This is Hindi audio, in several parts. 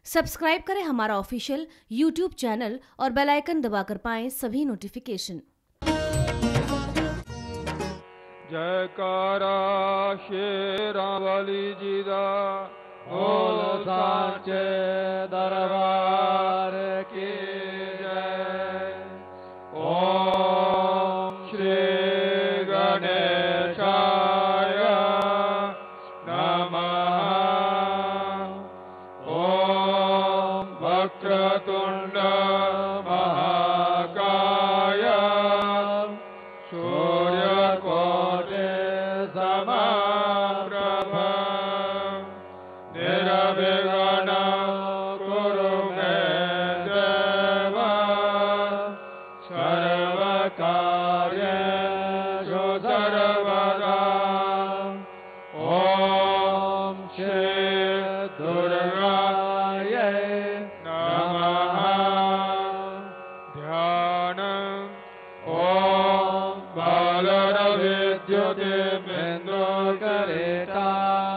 सब्सक्राइब करें हमारा ऑफिशियल यूट्यूब चैनल और बेल आइकन दबाकर पाएं सभी नोटिफिकेशन। जयकारा शेरावाली जी दा बोल सांचे दरबार की जय। ओम श्री गणेशाय नमः। ओम वक्रतुंड महाकाय सूर्यकोटि समप्रभ निर्विघ्नं कुरु मे देव सर्वकार्येषु सर्वदा। ओम श्री दुर्गायै नमः। ध्यानम्। ओम बालरविद्युतिमिन्द्रकरेटां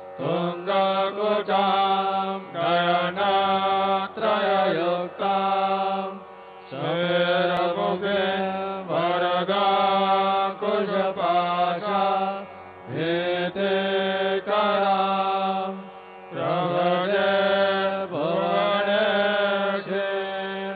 तुङ्गकुचां नयनत्रययुक्तां स्मेरमुखे वरदाङ्कुशपाशा भीतिकरां प्रभजे भुवनेश्वरीं।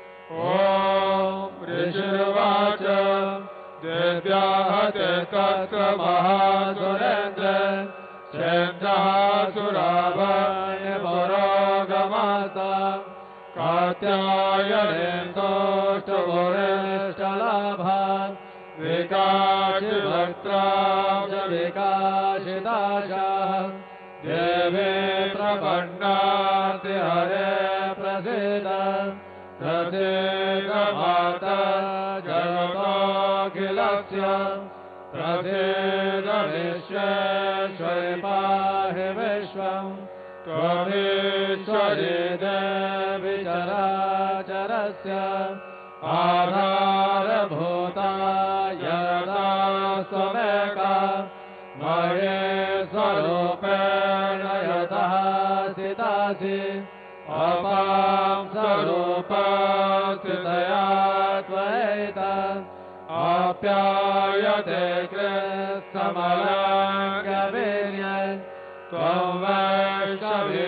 ओम ऋषिर्वाच दिव्याहते तत्त्वमहासुरेन्द्र सेन्द्रः सुराभन्य पुरोगमाता कात्यायनीं तोष्टभुरेष्टलाभान् विकाशिभक्त्रां च विकाशिताशाः देवी प्रपन्नाति हरे प्रसीद प्रसीद माता जगतोऽखिलस्य प्रसीद विश्वेश्वरि पाहि विश्वं त्वमीश्वरी देवी चराचरस्य आधारभूता यदा स्वमेका महेश्वरूपेण यतः स्थितासि अपां स्वरूपस्थितया त्वयैता आप्यायते कृत्समलाङ्गवीर्य त्वं वैष्णवी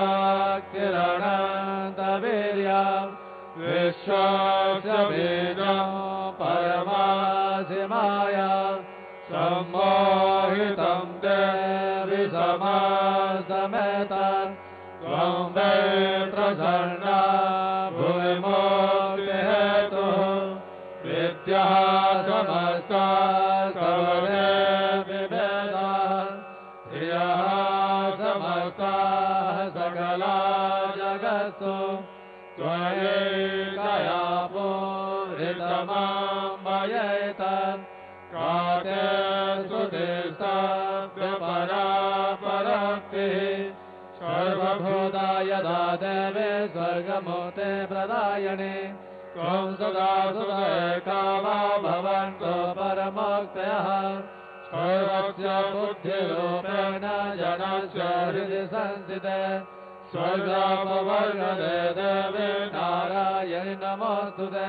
शक्तिरनन्तवीर्या विश्वस्य बीजं परमासि माया सम्मोहितं देवि समासमेता त्वं वै प्रसन्ना भुवि मुक्तिहेतुः विद्याः समस्ताः सर्वे विवेदाः धियः समस्ताः सकला जगत्सु त्वयैकया पूरितमम्बयेत काते सुतिस्तव्यपरा पराक्तिः सर्वभूता यदा देवे स्वर्गमुक्ते प्रदायिने त्वं सदा सुखैकामा भवन्तो परमोक्तयः सर्वस्य बुद्धिरूपेण जनस्य हृदि संस्थिते स्वर्गापवर्गदे देवे नारायणि नमोऽस्तुते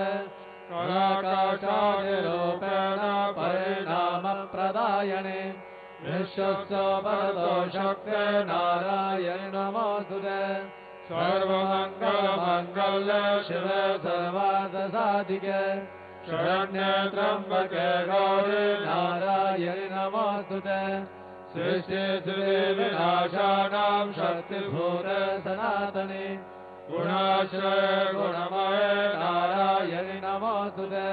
कराकाशादिरूपेण परिणामप्रदायिने विश्वस्य परतो शक्ते नारायणि नमोऽस्तुते सर्वमङ्गलमङ्गल्ये शिवे सर्वार्थसाधिके शरण्ये त्र्यम्बके गौरी नारायणि नमोऽस्तुते सृष्टिस्थितिविनाशानां शक्तिभूते सनातने गुणाश्रये गुणमये नारायणि नमोऽस्तुते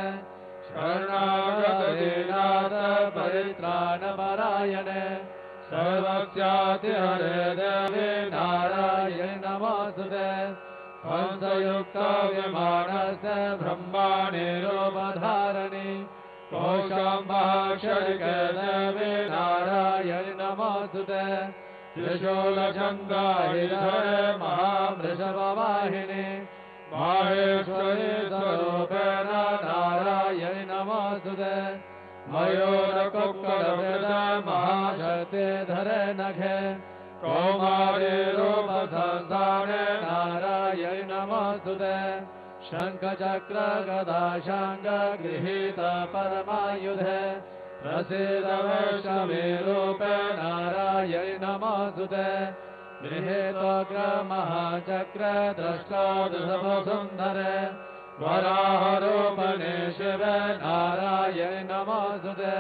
शरणागतदीनाथ परित्राणपरायणे सर्वस्यातिहरे देवी नारायणि नमोऽस्तुते हंसयुक्तो विमानस्य ब्रह्माणि रूपधारिणि कौशम्भाक्षरिके देवी नारायणि नमोऽस्तुते त्रिशूलचन्द्रायुधरे महावृषभवाहिनि माहेश्वरी स्वरूपेण नारायणि नमोऽस्तुते मयूरकुक्कुटवृते महाशक्तिधरे नखे कौमारी रूपसंस्थाने नारायणि नमोऽस्तुते शङ्खचक्र गदा शाङ्ग गृहीत परमायुधे प्रसीद वैष्णवी रूपे नारायणि नमोऽस्तुते गृहीतोग्र महाचक्र द्रष्टा सुन्दरे वराहरूपणे शिवे नारायणि नमोऽस्तुते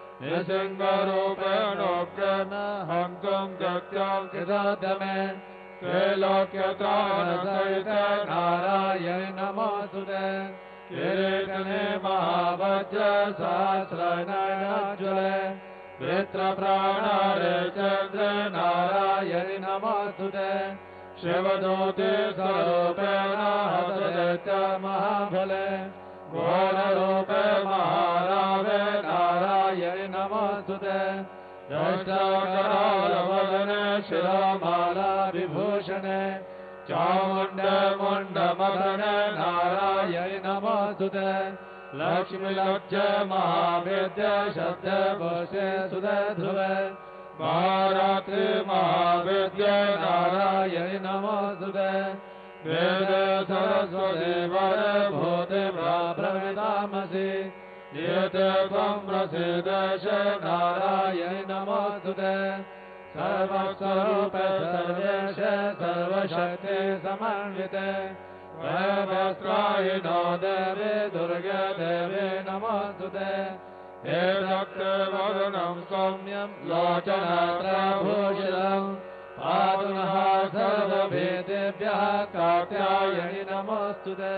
नृसिंहरूपेणोग्रेण हन्तुं गत्यां कृतादमे त्रैलोक्यत्राणसहिते नारायणि नमोऽस्तुते किरीटने महावज्र सहस्रनयनोज्ज्वले वृत्रप्राणारे चन्द्रे नारायणि नमोऽस्तुते शिवदूते स्वरूपेण हतदैत्य महाफले घोररूपे महारावे नारायणि नमोऽस्तुते दष्टाकरालवदने शिरोमाला विभूषणे चामुण्डमुण्डमदने नारायणि नमोऽस्तुते लक्ष्मीलक्ष्य महावेद्य शब्दभूषे सुदे ध्रुवे महारात्रि महावेद्य नारायणि नमोऽस्तुते वेदे सरस्वती वरे भूते ब्रह्मविदामसि नियते त्वं प्रसीदेश नारायणि नमोऽस्तुते सर्वस्वरूपे सर्वेश सर्वशक्ति समन्विते वैवस्त्रायिनो देवे दुर्गे देवे नमोऽस्तुते हे रक्तवदनं सौम्यं लोचनत्रभूषितम् पातु नः सर्वभेदेभ्यः कात्यायनि नमोऽस्तुते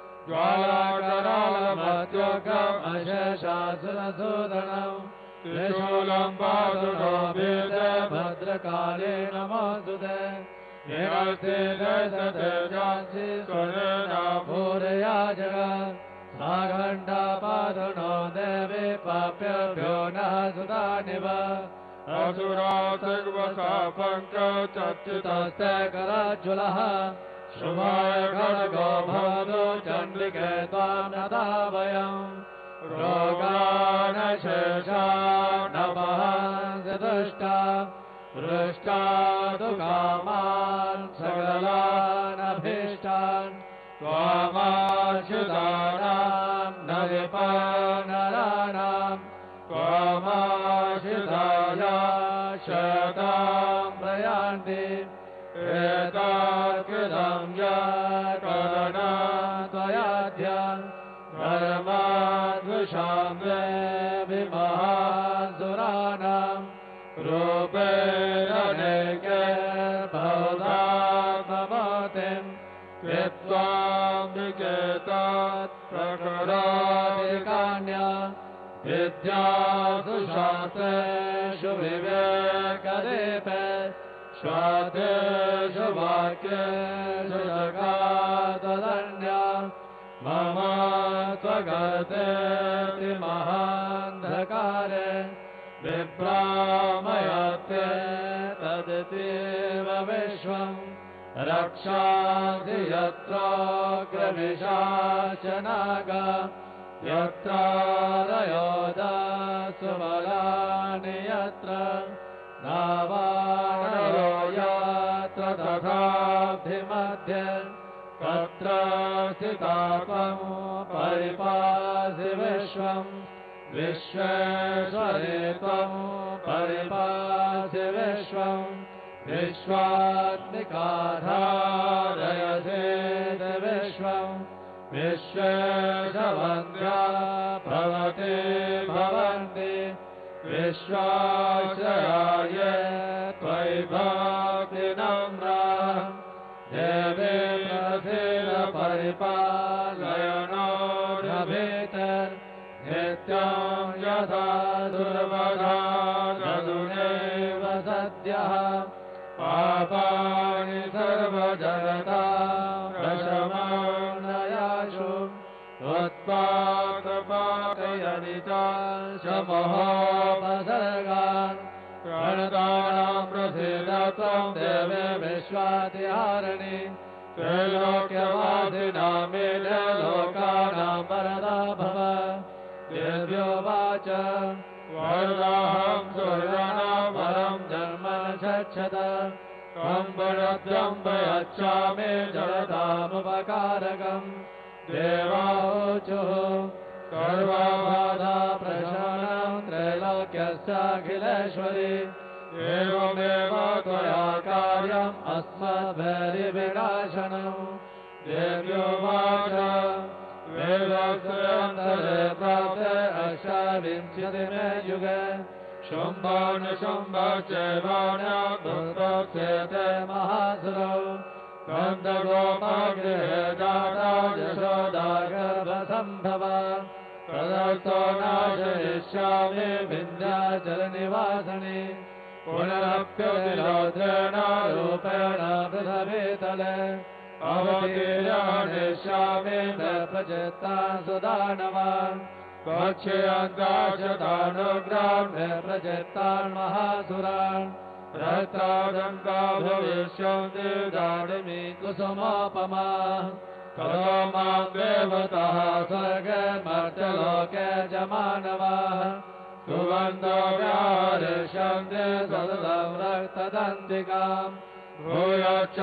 ज्वालाकरालमत्योगम् अशेषासुरसूदनम् त्रिशूलं पातु नो वेदे भद्रकाले नमोऽस्तुते निवर्तितैस्ततेजांसि स्वरेण भूरया जगत् साघण्टा पातु नो देवे पाप्यभ्यो नः सुतानिव असुरातिग्वसा पङ्कजच्युतस्ते कराज्ज्वलः शुभाय खड्गो भवतु चण्डिके त्वां नतः वयम् रोगानशेषानपहंसि दुष्टा हृष्टा तु कामान् सकलानभीष्टान् त्वामाश्रितानां न विपन्नराणां त्वामाश्रिताय शतां प्रयान्ति एतत्कृतं यत्करणं त्वयाद्य धर्माद्विषां विमहासुराणां रूपेण नैकैर्भवतात्ममूर्तिं कृत्वां विकेतात् प्रकरोऽधिकान्या विद्यासु शास्त्रेषु विवेकदीपे श्वातेषु वाक्येषु जगादन्या मम त्वगतेति महान्धकारे विभ्रामयते तदितीव विश्वम् रक्षासि यत्रोऽग्रविशाचनागा यत्रादयोदासु बलानि यत्र नावानरो यत्र तथाब्धिमध्ये तत्र स्थिता त्वं परिपासि विश्वम् विश्वेश्वरे त्वं परिपासि विश्वम् विश्वात्मिकाधारयसेति विश्वम् विश्वेशवन्द्या भवते भवन्ति विश्वाश्रयाय त्वयि भक्तिनम्रा देवे प्रथिर परिपालयनो रभेतर् नित्यं यथा दुर्वधा गदुनेव सद्यः पापानि सर्वजगतां प्रशमनयाशु उत्पातपातयनि च महोपसर्गान् प्रणतानां प्रसीद त्वं देवे विश्वातिहारिणि त्रैलोक्यवासिनामेन लोकानां वरदा भव देव्योवाच वरदाहं सुरणां वरं जन्म च गच्छत वयच्छामि जडतामुपकारकम् देवावोचुः सर्वबाधा प्रशमनं त्रैलोक्यस्याखिलेश्वरी एवमेव त्वया कार्यम् अस्मद्भैरिविनाशनम् देव्योवाच वेदस्यान्तरे प्राप्ते अष्टाविंशतिमे युगे शुम्भो निशुम्भो चैवान्योत्पत्स्यते महासुरौ गन्धगोपगृहे जाता यशोदा गर्भसम्भवा तदर्थो नाशयिष्यामि विन्ध्याचलनिवासिनि पुनरप्युतिरौद्रेण रूपेण पृथिवीतले अवतीर्यनिष्यामि प्रचित्तान् सुदानवान् पक्ष्यन्ताशतानुग्रान् प्रचित्तान् महासुरान् रक्तादङ्का भविष्यन्ति दाडिमी कुसुमोपमाः करो मां देवताः स्वर्गे मर्त्यलोके च मानवाः सुगन्धो व्याहरिष्यन्ति सततं रक्तदन्तिकाम् भूयश्च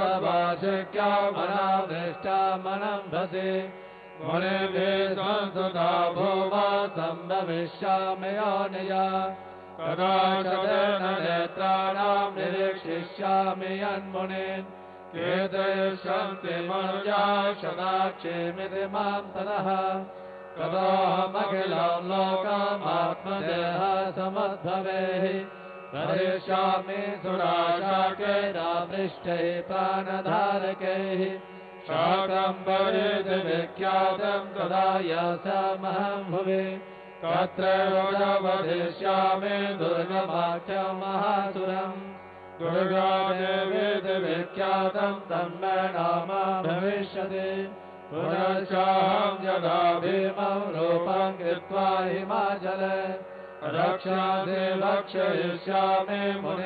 शतवार्षिक्यामनामृष्टामनम्भसि मुनिभिः संस्तुता भूमा सम्भविष्यामि योनिया कदाचिदेन नेत्राणां निरीक्षिष्यामि यन्मुनीन् कीर्तयिष्यन्ति मनुजाः शताक्षेमिति मां ततः ततोऽहमखिलं लोकमात्मदेहः समद्भवेः करिष्यामि सुराशाकैरापृष्टैः प्राणधारकैः शाकम्भरीति विख्यातं तदा यशमहं भुवि तत्रैव वदिष्यामि दुर्गमाख्यं महासुरम् दुर्गादेवीति विख्यातं तन्मे नाम भविष्यति पुनश्चाहं यदा भीमं रूपं कृत्वा हिमाचले रक्षांसि भक्षयिष्यामि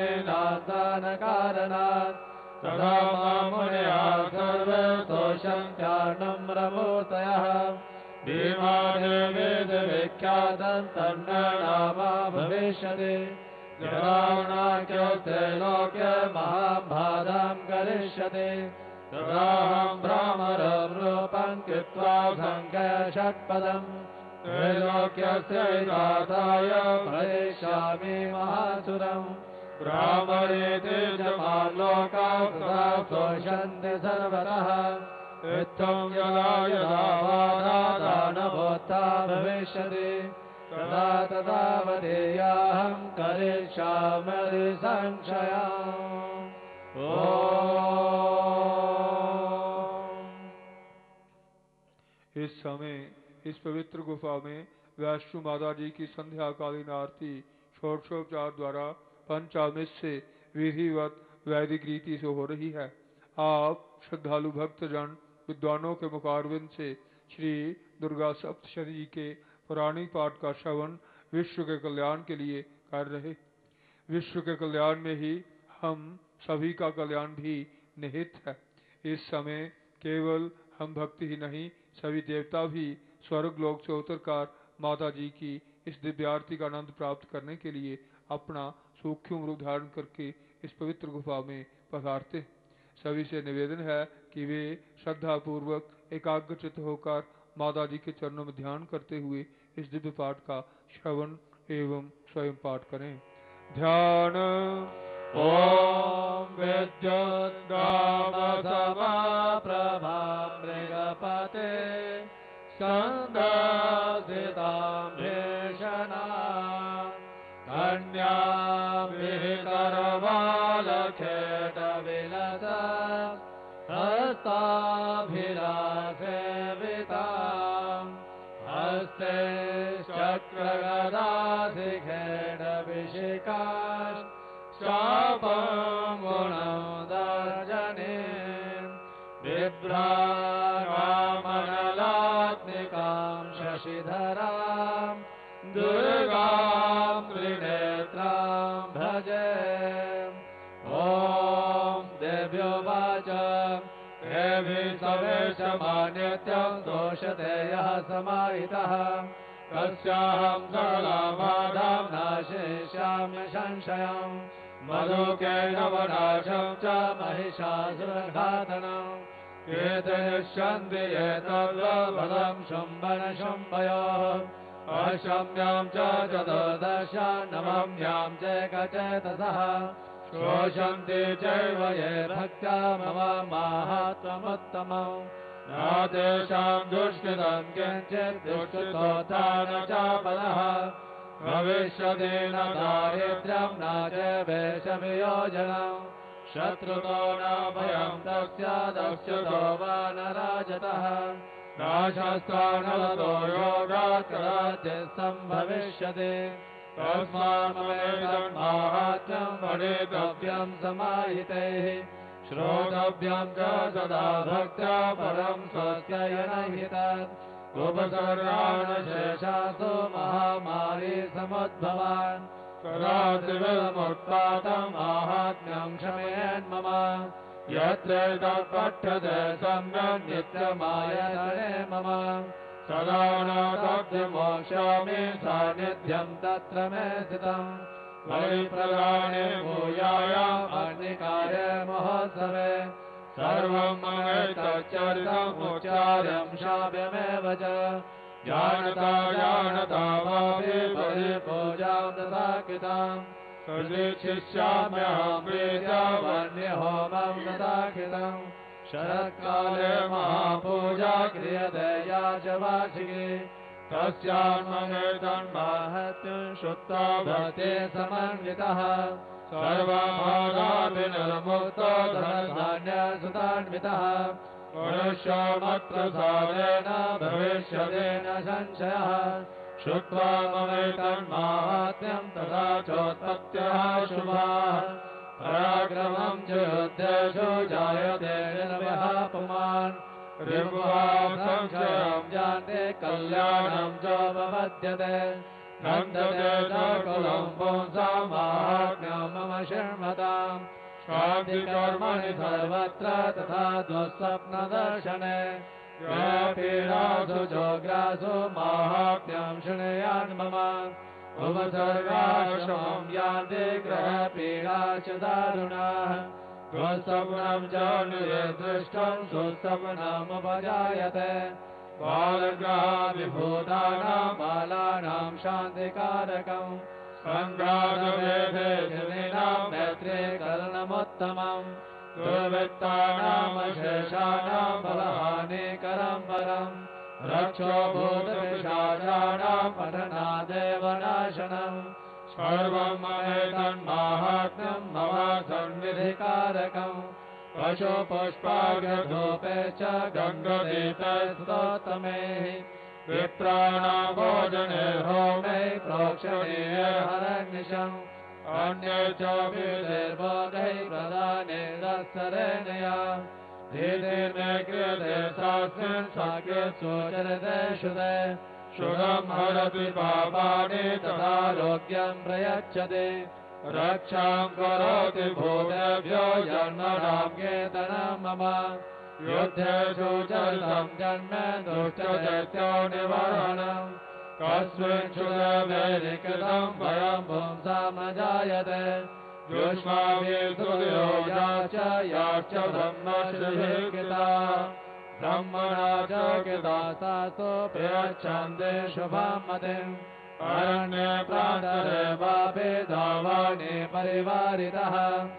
मुनीनां तदा मां मुनयः सर्वे तोषन्त्यार्णम्रमूर्तयः भीमादेवीति विख्यातं तन्मे नाम भविष्यति जरावणाख्यस्ते लोके महाभारं करिष्यति तदाहं भ्रामरं रूपं कृत्वा सङ्ख्ये षट्पदम् त्रैलोक्यस्य हितार्थाय भविष्यामि महासुरम् भ्रामरेति च मां लोकाः तथा शोषन्ति सर्वतः इत्थं यदा यदा दानवोत्था भविष्यति तदा तदा वदेयाहं करिष्यामि संशयम्। इस समय इस पवित्र गुफा में वैष्णो माता जी की संध्याकालीन आरती षोडशोपचार द्वारा पंचामृत से विधिवत वैदिक रीति से हो रही है। आप श्रद्धालु भक्तजन विद्वानों के मुखारविंद से श्री दुर्गा सप्तशती के पौराणिक पाठ का श्रवण विश्व के कल्याण के लिए कर रहे। विश्व के कल्याण में ही हम सभी का कल्याण भी निहित है। इस समय केवल हम भक्ति ही नहीं, सभी देवता भी स्वर्ग लोक से उतरकर माता जी की इस दिव्य आरती का आनंद प्राप्त करने के लिए अपना सूक्ष्म रूप धारण करके इस पवित्र गुफा में पधारते। सभी से निवेदन है कि वे श्रद्धा पूर्वक एकाग्रचित्त होकर माता जी के चरणों में ध्यान करते हुए इस दिव्य पाठ का श्रवण एवं स्वयं पाठ करें। ध्यान। ओम विद्युद्गामसमाप्रभा मृगपते संदसितां भेषणां कन्यां विहितरवालखेटविलसा हस्ताभिलासेवितां हस्ते चक्रगदाशिखेटविशिखां शापं गुणं दर्जने बिभ्राणामनलात्मिकां शशिधरां दुर्गां त्रिनेत्रां भजे। ॐ देव्योवाच देवी सवेशमान्यत्यं दोषते यः समाहितः तस्याहं सकलां बाधां नाशयिष्यामि संशयम् मधुकेन वनाशं च महिषासुरघातनम् एते नश्यन्ति एतद्वदं शुम्भनशुम्भयोः अशम्यां च चतुर्दश नवम्यां च एकचेतसः शोषन्ति चैव ये भक्त्या मम माहात्म्यमुत्तमम् न तेषां दुष्कृतं किञ्चित् दुष्कृतोऽथा न च पदः भविष्यति न दारिद्र्यं न च वेषवियोजनम् शत्रुतो न भयं तस्य दस्युतो वा न राजतः नाशस्त्राणवतो योगात् कदाचित् सम्भविष्यति तस्मान्ममेदं माहात्म्यं पठितव्यं समाहितैः श्रोतव्यं च सदा भक्त्या परं स्वस्ययनहितम् उपसर्गान् शेषासु महामारी समुद्भवान् कदाचिदमुत्पातं माहात्म्यं क्षमेन्मम यत्र तत्पठ्यते सम्यक् नित्यमायतने मम सदा न तद्विमोक्ष्यामि सान्निध्यं तत्र मे स्थितम् बलिप्रदाने भूयायाम् अग्निकार्ये महोत्सवे सर्वं ममेतच्चरितमुच्चार्यं श्राव्यमेव च जानता जानता भावे परिपूजां तथा कृताम् प्रदीक्षिष्याम्यहं प्रीत्या वह्निहोमं तथा कृतम् शरत्काले महापूजा क्रियते या च वार्षिकी तस्यान्ममेतं माहात्म्यं श्रुत्वा भक्ते समन्वितः सर्वबाधाभिर्मुक्तो धनधान्यसुतान्वितः मनुष्यमत्प्रसादेन भविष्यति न संशयः श्रुत्वा ममेतं माहात्म्यं तथा चोत्पत्त्यः शुभाः पराक्रमं च युद्धेषु जायते निर्भयः पुमान् रिपुः संशयं जाते कल्याणं च उपपद्यते नन्दते च कुलं पुंसां माहात्म्यं मम शृण्वताम् शान्तिकर्मणि सर्वत्र तथा दुःस्वप्नदर्शने पीडासु जोग्रासु माहात्म्यं शृणुयान् मम उपसर्गाश्रमं यान्ति ग्रहपीडा च दारुणाः दुःस्वप्नं च दृष्टं सुस्वप्नमुपजायते बालग्रहाभिभूतानां बालानां शान्तिकारकम् सङ्घातभेदे जनीनां मैत्रे करणमुत्तमम् दुर्वृत्तानामशेषाणां बलहानिकरं परम् रक्षो भूतपिशाचानां पठनादेव नाशनम् सर्वं ममेतन्माहात्म्यं मम सन्निधिकारकम् पशुपुष्पाग्रधूपे च गङ्गदीपे स्तोत्रमे विप्राणां भोजने होमे प्रोक्षणीये हरनिशम् अन्ये च विधिर्बोधै प्रदाने दत्सरेणया धीर्मे क्रियते सास्मिन् साके सुचरिते शुदे शुदं हरति पापानि तथारोग्यं प्रयच्छति रक्षां करोति भूतेभ्यो जन्मनां केतनं मम युद्धेषु चरितं जन्म दुष्टदैत्यो निवारणम् कस्मिंश्चित् वैरिकृतं भयं पुंसां न जायते युष्माभिर्सुयोजा च याश्च ब्रह्मश्रीकृता ब्रह्मणा च कृता सासु प्रयच्छन्ति शुभां मतिम् अरण्ये प्रान्तरे वापि धावानि परिवारितः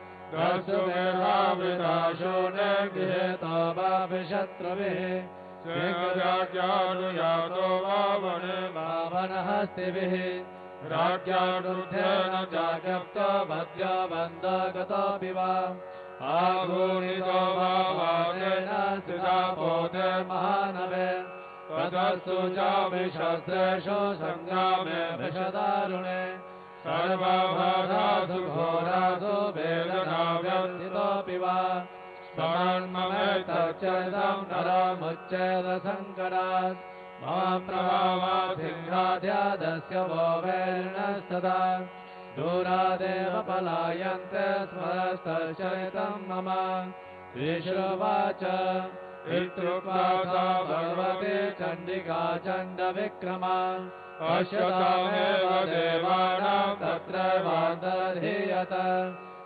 दस्युभिर्वावृताशूने गृहीतो वापि शत्रुभिः सिंहराज्ञानुयातो वावने वावनहस्तिभिः राज्ञानुद्धेन जागप्तो भद्यो बन्धगतोऽपि वा आघूर्णितो वावानेन स्थिता पोते महानवे ततस्तु चाभिशस्त्रेषु सङ्ग्रामे विषदारुणे सर्वबाधासु घोरासु वेदनाव्यथितोऽपि वा स्मरन्ममेतच्चरितं नरमुच्चेदसङ्कटात् मम प्रभावासिंहाद्यादस्य वो वैरिणस्तदा दूरादेव पलायन्ते स्मरस्तच्चरितं मम श्रीश्रुवाच इत्युक्त्वा सा भगवती चण्डिका चण्डविक्रमा पश्यतामेव देवानां तत्रैवान्तर्धीयत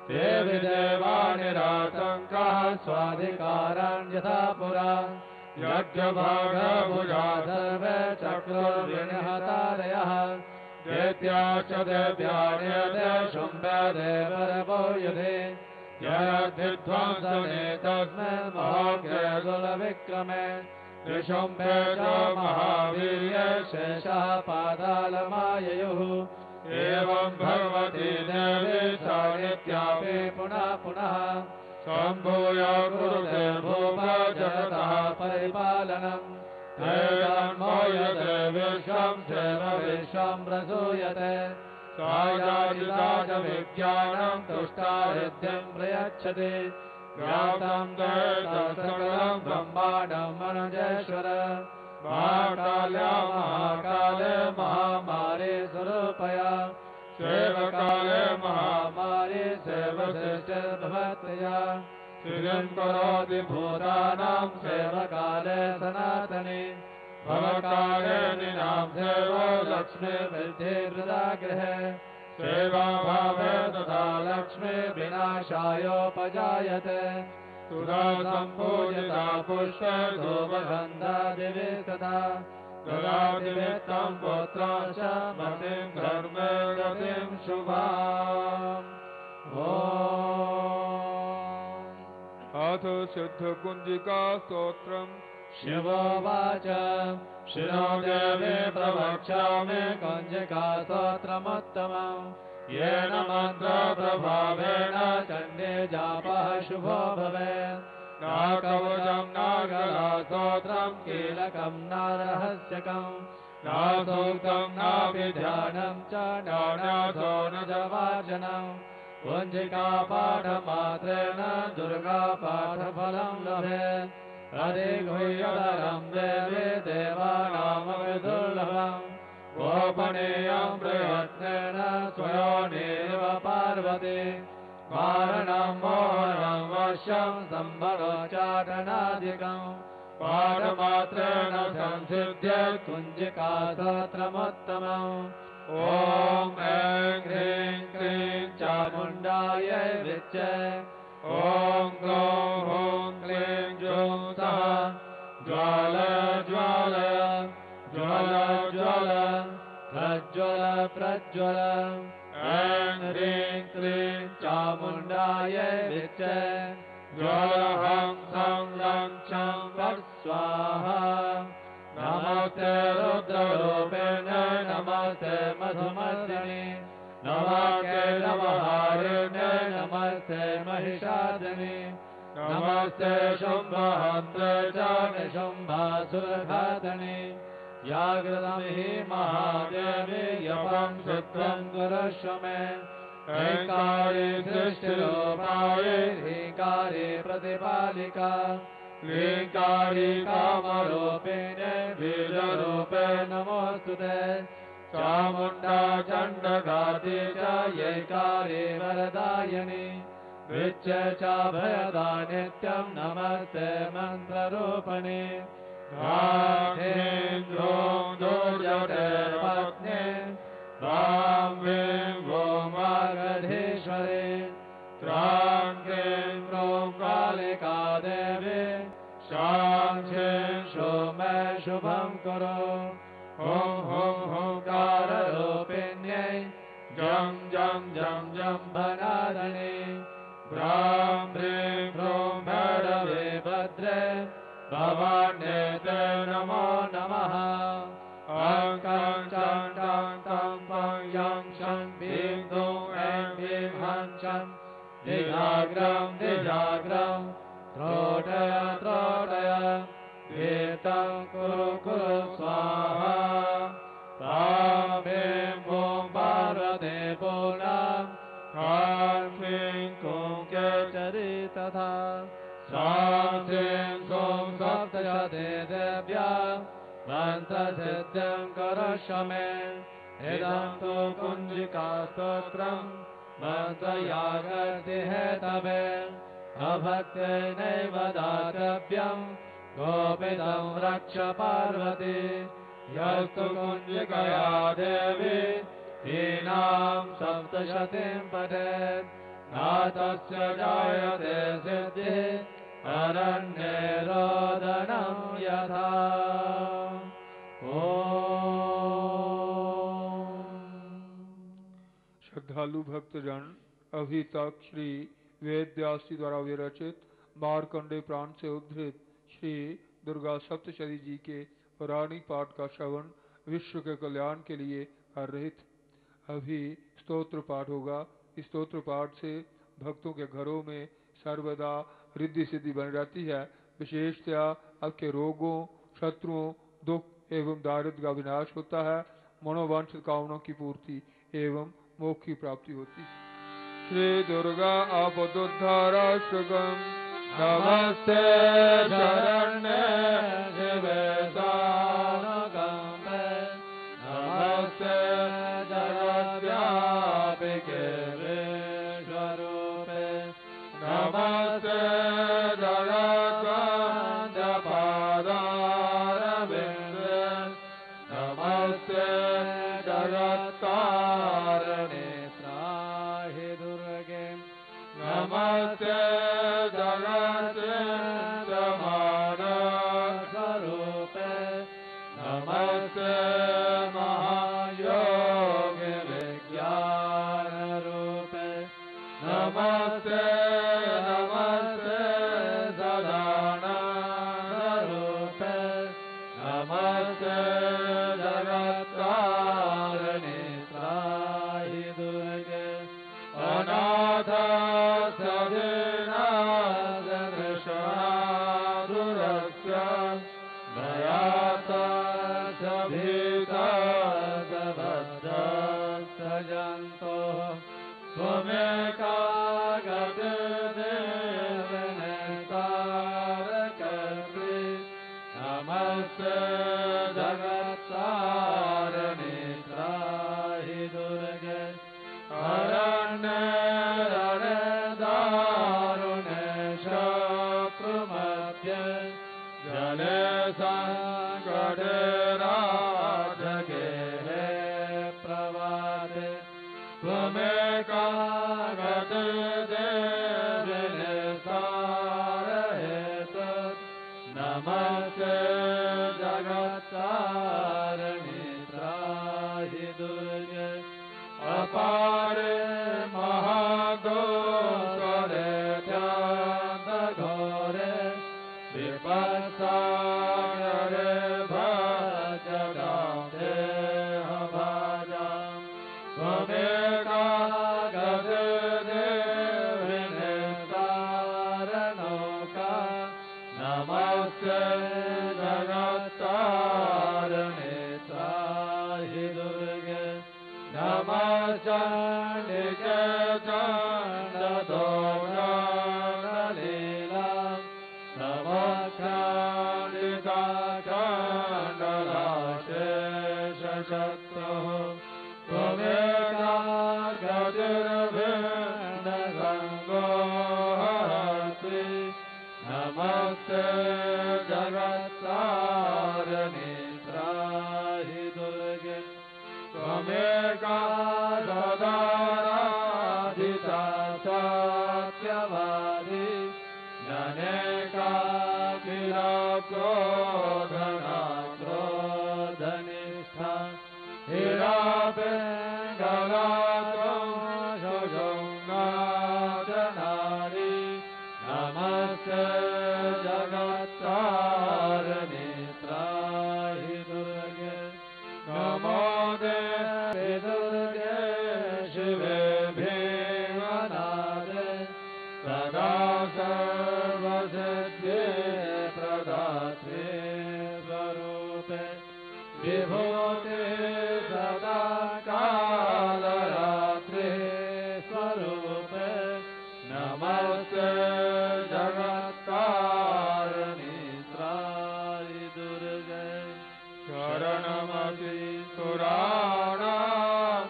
देवी देवानि रासङ्कः स्वाधिकारं यथा पुरा यज्ञभागभुजा सर्वे चक्रुर्विनिहतादयः देत्या च देव्यान्यते शुम्भे देवरवो युधे यद्विध्वंसने तस्मिन् महाग्रे दुर्विक्रमे निशुम्भे च महावीर्ये शेषः पातालमाययुः एवं भगवती देवी सा नित्यापि पुनः पुनः सम्भूय कुरुते भूप जगतः परिपालनम् तैर्मोयते विश्वं सेव विश्वं प्रसूयते सा याजिता च विज्ञानं तुष्टा हृद्यं प्रयच्छति व्याप्तं सकलं ब्रह्माण्डं मनुजेश्वर महाकाल्या महाकाले महामारी स्वरूपया सेवकाले महामारी सेवशिष्टिर्भवत्यया श्रियं करोति भूतानां सेवकाले सनातने भवकाले निनां सेवो लक्ष्मी वृद्धि हृदागृहे सेवाभावे तथा लक्ष्मी विनाशायोपजायते सुधा सम्पूजिता पुष्पे धूपगन्धादिवे तथा ददाति वित्तं पुत्राश्च मतिं धर्मे गतिं शुभाम् अथ सिद्धकुञ्जिका स्तोत्रम् शिवोवाच शिरो देवे प्रवक्ष्यामि कुञ्जिका स्तोत्रमुत्तमम् येन मन्त्रप्रभावेण चण्डे जापः शुभो भवेत् न कवचं न गलास्तोत्रं कीलकं न रहस्यकं न सूक्तं नापि ध्यानं च नान्यासो न च वाचनं कुञ्जिकापाठमात्रेण दुर्गापाठफलं लभेत् अधिगुह्यतरं देवी देवानामपि दुर्लभम् गोपनीयं प्रयत्नेन स्वयोनेव पार्वती मारणं मोहनं वश्यं सम्भरोच्चाटनादिकं पाठमात्रेण संसिद्ध्येत् कुञ्जिका स्तोत्रमुत्तमम् ॐ ऐं ह्रीं क्लीं चामुण्डायै विच्चे ॐ ग्लौं हूं क्लीं जूं सः ज्वाल ज्वाल ज्वल ज्वल प्रज्वल प्रज्वल ऐं ह्रीं क्लीं चामुण्डायै विच्चे ज्वलहं सं लं चं फट् स्वाहा नमस्ते रुद्ररूपिणे नमस्ते मधुमर्दिने नमस्ते नमहारिणे नमस्ते महिषादिने नमस्ते शुम्भहन्त्रे च निशुम्भासुरघातने जागृतं हि महादेवी यपं सिद्धं कुरुष्व मे ऐकारे सृष्टिरूपाये ह्रीकारे प्रतिपालिका ह्रीकारे कामरूपिणे बीजरूपे नमोऽस्तु ते चामुण्डा चण्डघाते च यैकारे वरदायिनि विच्चे चाभयदा नित्यं नमस्ते मन्त्ररूपणे ह्रीं ह्रूं दुर्जटे पत्ने ह्रां ह्रीं ॐ मागधीश्वरे ह्रां क्लीं ह्रूं कालिका देवी शां ह्रीं शूं मे शुभं कुरु हुं हुं हुंकाररूपिण्यै जं जं जं जम्भनादिने ह्रां ह्रीं ह्रूं भैरवे भद्रे भवान्ये ते नमो नमः ं कं चं टं तं पं यं शं भीं दूं ऐं भीं हं चं दिजाग्रं दिजाग्रं त्रोटय त्रोटय वीतं कुरु कुरु स्वाहा ह्रां ह्रीं ॐ पार्वते पूर्णं ह्रां ह्रीं कुं चरि तथा ह्रां ह्रीं सों सप्तशते देव्या मन्त्रसिद्धिं कुरुष्व मे इदं तु कुञ्जिकास्तोत्रं मन्त्रयागस्य हेतवे अभक्तेनैव दातव्यं गोपितं रक्ष पार्वती यस्तु कुञ्जिकया देवी हीनां सप्तशतीं पठेत् नातस्य जायते सिद्धिः अरण्ये रोदनं यथा। श्रद्धालु भक्तजन अभी तक श्री वेद व्यास जी द्वारा विरचित मार्कंडे प्राण से उद्धृत श्री दुर्गा सप्तशती जी के पौराणिक पाठ का श्रवण विश्व के कल्याण के लिए कर रहे थे। अभी स्तोत्र पाठ होगा। इस स्तोत्र पाठ से भक्तों के घरों में सर्वदा रिद्धि सिद्धि बन जाती है। विशेषतया आपके रोगों, शत्रुओं, दुख एवं दारिद्र्य का विनाश होता है। मनोवांछित कामनाओं की पूर्ति एवं मोक्ष की प्राप्ति होती है। श्री दुर्गा आपदुद्धाराष्टकम् नमस्ते शरण्ये शिवे सानुकम्पे नमस्ते जगद्व्यापिके विश्वरूपे नमस्ते जगद्वन्द्यपादारविन्दे नमस्ते जगत्तारिणे त्राहि दुर्गे नमस्ते जगत्सिद्धमानस्वरूपे नमस्ते महायोगि विज्ञानरूपे नमस्ते नमस्ते सदानन्दरूपे नमस्ते जगत्तारिणे त्राहि दुर्गे अनाथ नमस्ते जगत्तारिणे त्राहि दुर्गे अरण्ये दारुणे शत्रुमध्ये जले संकटे राजगे प्रवादे त्वमेका गतिर्देविने सारहेतु नमस्ते जगत्तारिणे त्राहि दुर्गे अपारे महागोचरे ध्यानघोरे विपत्सागरे भजतां देहभाजां त्वमेका गतिर्देविने तारणौका नमस्ते जगत्तारिणे त्राहि दुर्गे नमश्चण्डिके चण्डदोषलीला नमश्चण्डिका चण्डलाशेषशत्रुः त्वमेका गतिर्भिन्नसङ्गो हरसि नमस्ते जगत्तारिणे त्राहि दुर्गे त्वमेका सदाराधिता सत्यवादी ननेका किला क्रोधना क्रोधनिष्ठा हिरापिङ्गला शोषङ्गादनारी नमस्ते जगत्तारिणे त्राहि दुर्गे नमो देवी दुर्गे शिवे भीमनादे सदा सर्वसिद्धि प्रदात्रे स्वरूपे विभूते सदा कालरात्रे स्वरूपे नमस्ते जगत्तारिणे त्राहि दुर्गे शरणमपि सुराणां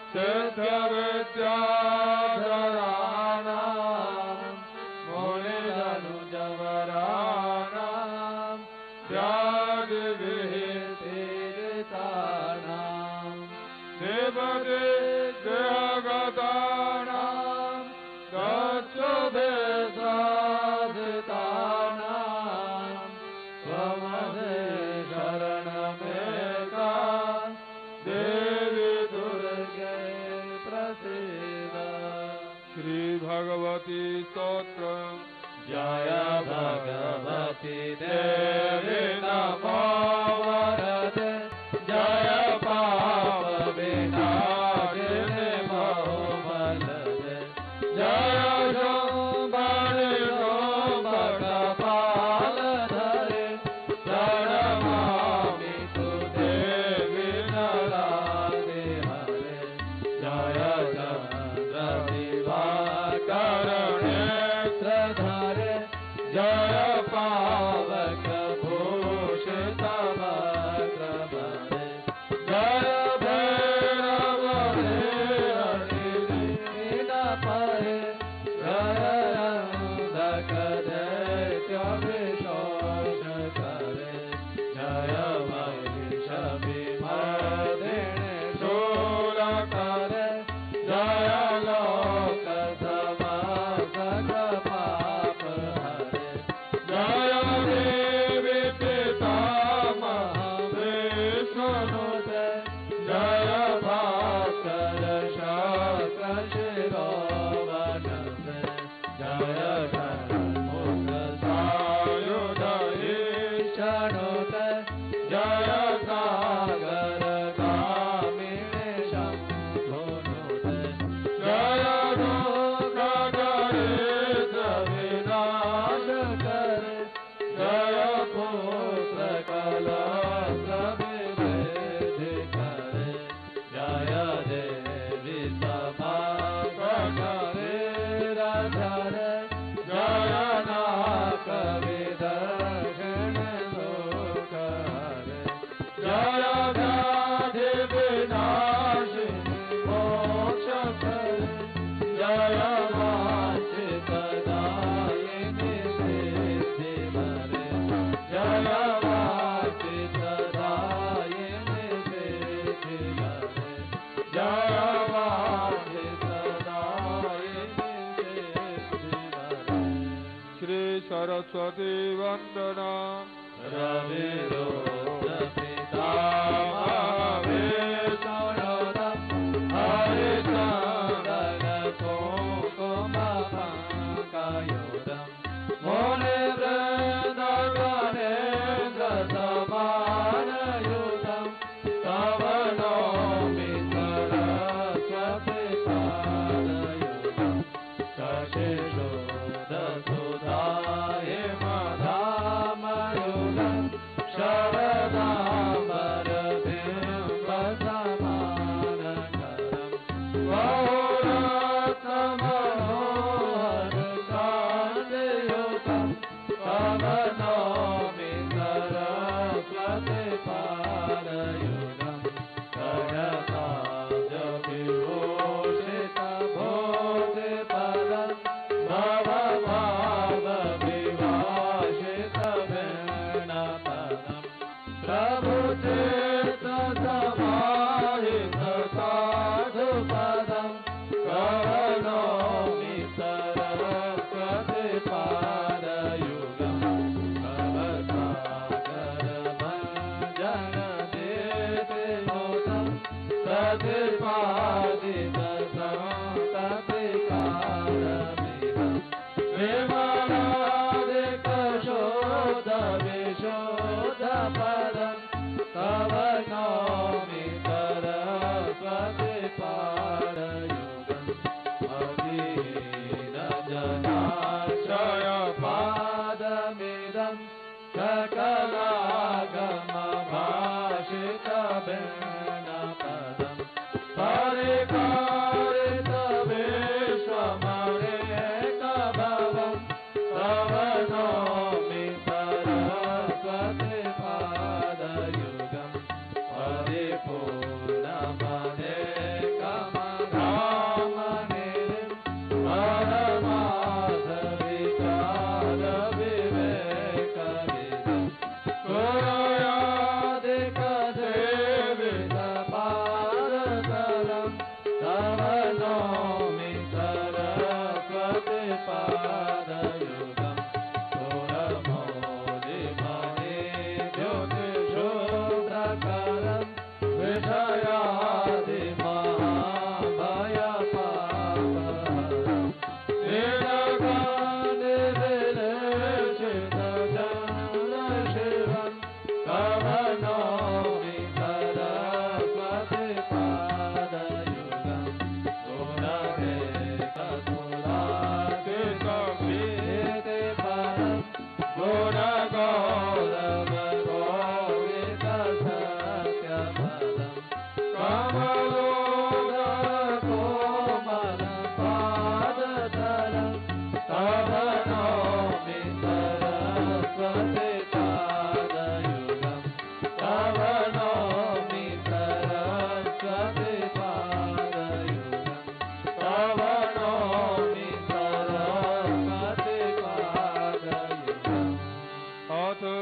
सिद्धविद्याधराणां मुनिजनुजवराणां व्याधिविहीर्तानां देवदेवगतानां सरस्वती देवी नमो वरदे जय पाप विनाशिनी बहुबल दे जय शंभरि शोभक पाल धरे प्रणमामि तु देवी नरादि हरे जय चंद्र दिवाकर नेत्र धरे जय पावक भूषित वक्र भरे जय भैरव दीन परे जय अंधक दैत्य विशोष करे जय महिषी मर्दिनि शूल करे जय लोक समस्तक पाप हरे जय देवी पितामह विष्णुनुते जय भास्कर शास्त्र शिरोवनते जय षण्मुख सायुध ईशनुते जय सागर गामिनी शम्भुनुते जय दुःखदरिद्र विनाश करे जय पुत्र कलत्र विभेदि करे जय देवी समागम शरीर धरे जय नाक विदर्शन दुःख हरे जय व्याधि विनाशिनी मोक्ष करे जय वांछित दायिनी सिद्धि हरे जय वांछित दायिनी सिद्धि हरे जय वांछित दायिनी सिद्धि हरे श्री सरस्वती वंदना रविरुद्र पितामह विष्णुनुतं हरिचन्दन कुङ्कुम पङ्कयुतं मुनिवृन्दगणेन्द्र समानयुतं तव नौमि सरस्वती पादयुतं शशिशोधसुधाय मधामयुतं शरदाम्बरबिम्बसमानकरं बहुरत्नमनोहरकान्तियुतं तव नौमि सरस्वती पादयुतं कनकाब्जविभूषितभूतिपदं भवभावविभाषितवीणपदं प्रभुचित्तसमाहित साधुपदं करोमि सरस्वती पादयुगं भवसागरभञ्जनदीतिमुतं प्रतिपादित सन्ततिकारमिदं विमलादिकशोध विशोधपदं तव नौमि सरस्वती पादयुगं अधीनजनाश्रय पादमिदं सकलागमभाषितवीणपदं परिकारित विश्वमनेकभवं तव नौमि सरस्वती पादयुगं परिपूर्णमनेकमधामनिधिं परमार्थविचारविवेकविदं गुरुयादिकदेवितं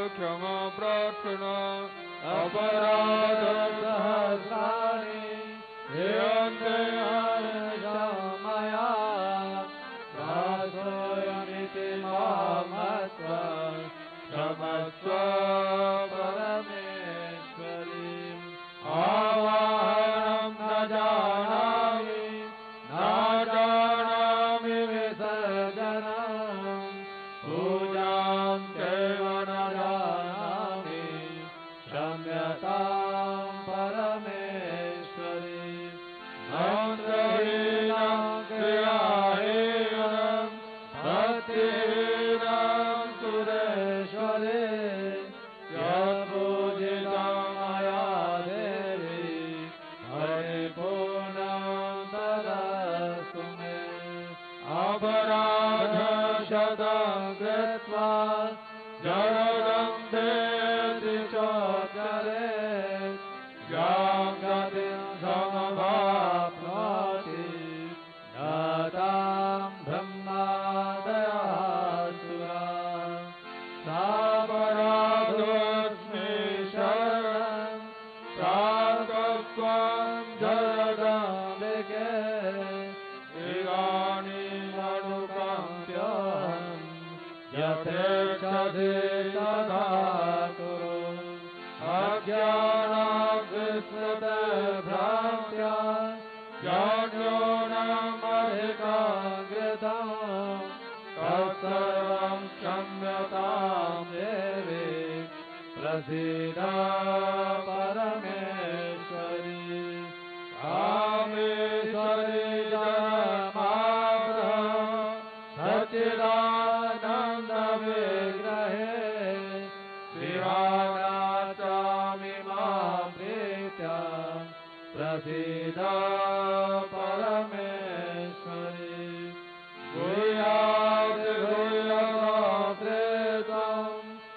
क्षमा प्रार्थना अपराध सहस्राणि क्रियन्ते मया दासोऽयमिति मामत्वा क्षमस्व परमेश्वरी आवाहनं न जानामि विसर्जनं पूजां चैव न जानामि क्षम्यतां परमेश्वरी मन्त्रहीनं क्रियाहीनं भक्तिहीनं सुरेश्वरे यत्पूजितं मया देवी परिपूर्णं तदस्तु मे अपराधशतं कृत्वा जडं देति चोच्चरेत् यां गतिं समवाप्नोति न तां ब्रह्मादयासुरा सापराधोऽस्मि शरणं प्राप्तत्वं जगदम्बिके इदानीमनुकम्प्योऽहं यथेच्छसि तथा कुरु अज्ञानाग्निस्मृतिभ्रान्त्या ज्ञानोऽनमधिकाङ्कृतं तत्सर्वं क्षम्यतां देवी प्रसीद परमेश्वरी कामेश्वरी जगन्माता सच्चिदानन्दविग्रहे श्रीरागाचामि मां प्रीत्या प्रसीद परमेश्वरी गुह्यात् गुह्यमोत्रेतं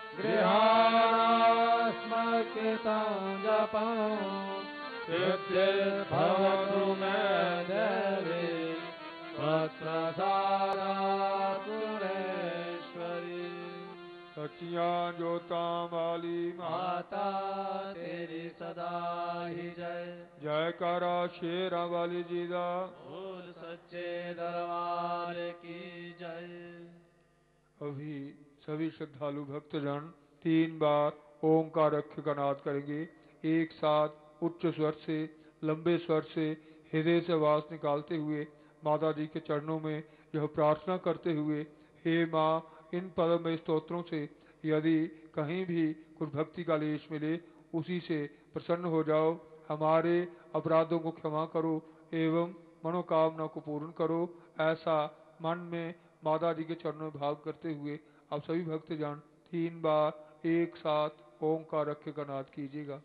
गृहाणास्मकृतं जपं सिद्धिर्भवतु मे देवी त्वत्प्रसादात् पुरेश्वरी सचियां ज्योतां वाली माता तेरी सदा ही जय जयकारा शेरा वाली जी दा बोल सच्चे दरबार की जय। अभी सभी श्रद्धालु भक्तजन 3 बार ओंकार अक्षर का नाद करेंगे। एक साथ उच्च स्वर से, लंबे स्वर से, हृदय से आवाज निकालते हुए माता जी के चरणों में यह प्रार्थना करते हुए, हे माँ, इन परम स्तोत्रों से यदि कहीं भी कुछ भक्ति का लेश मिले उसी से प्रसन्न हो जाओ। हमारे अपराधों को क्षमा करो एवं मनोकामना को पूर्ण करो। ऐसा मन में माता जी के चरणों में भाव करते हुए आप सभी भक्तजन 3 बार एक साथ ओंकार अक्षर का नाद कीजिएगा।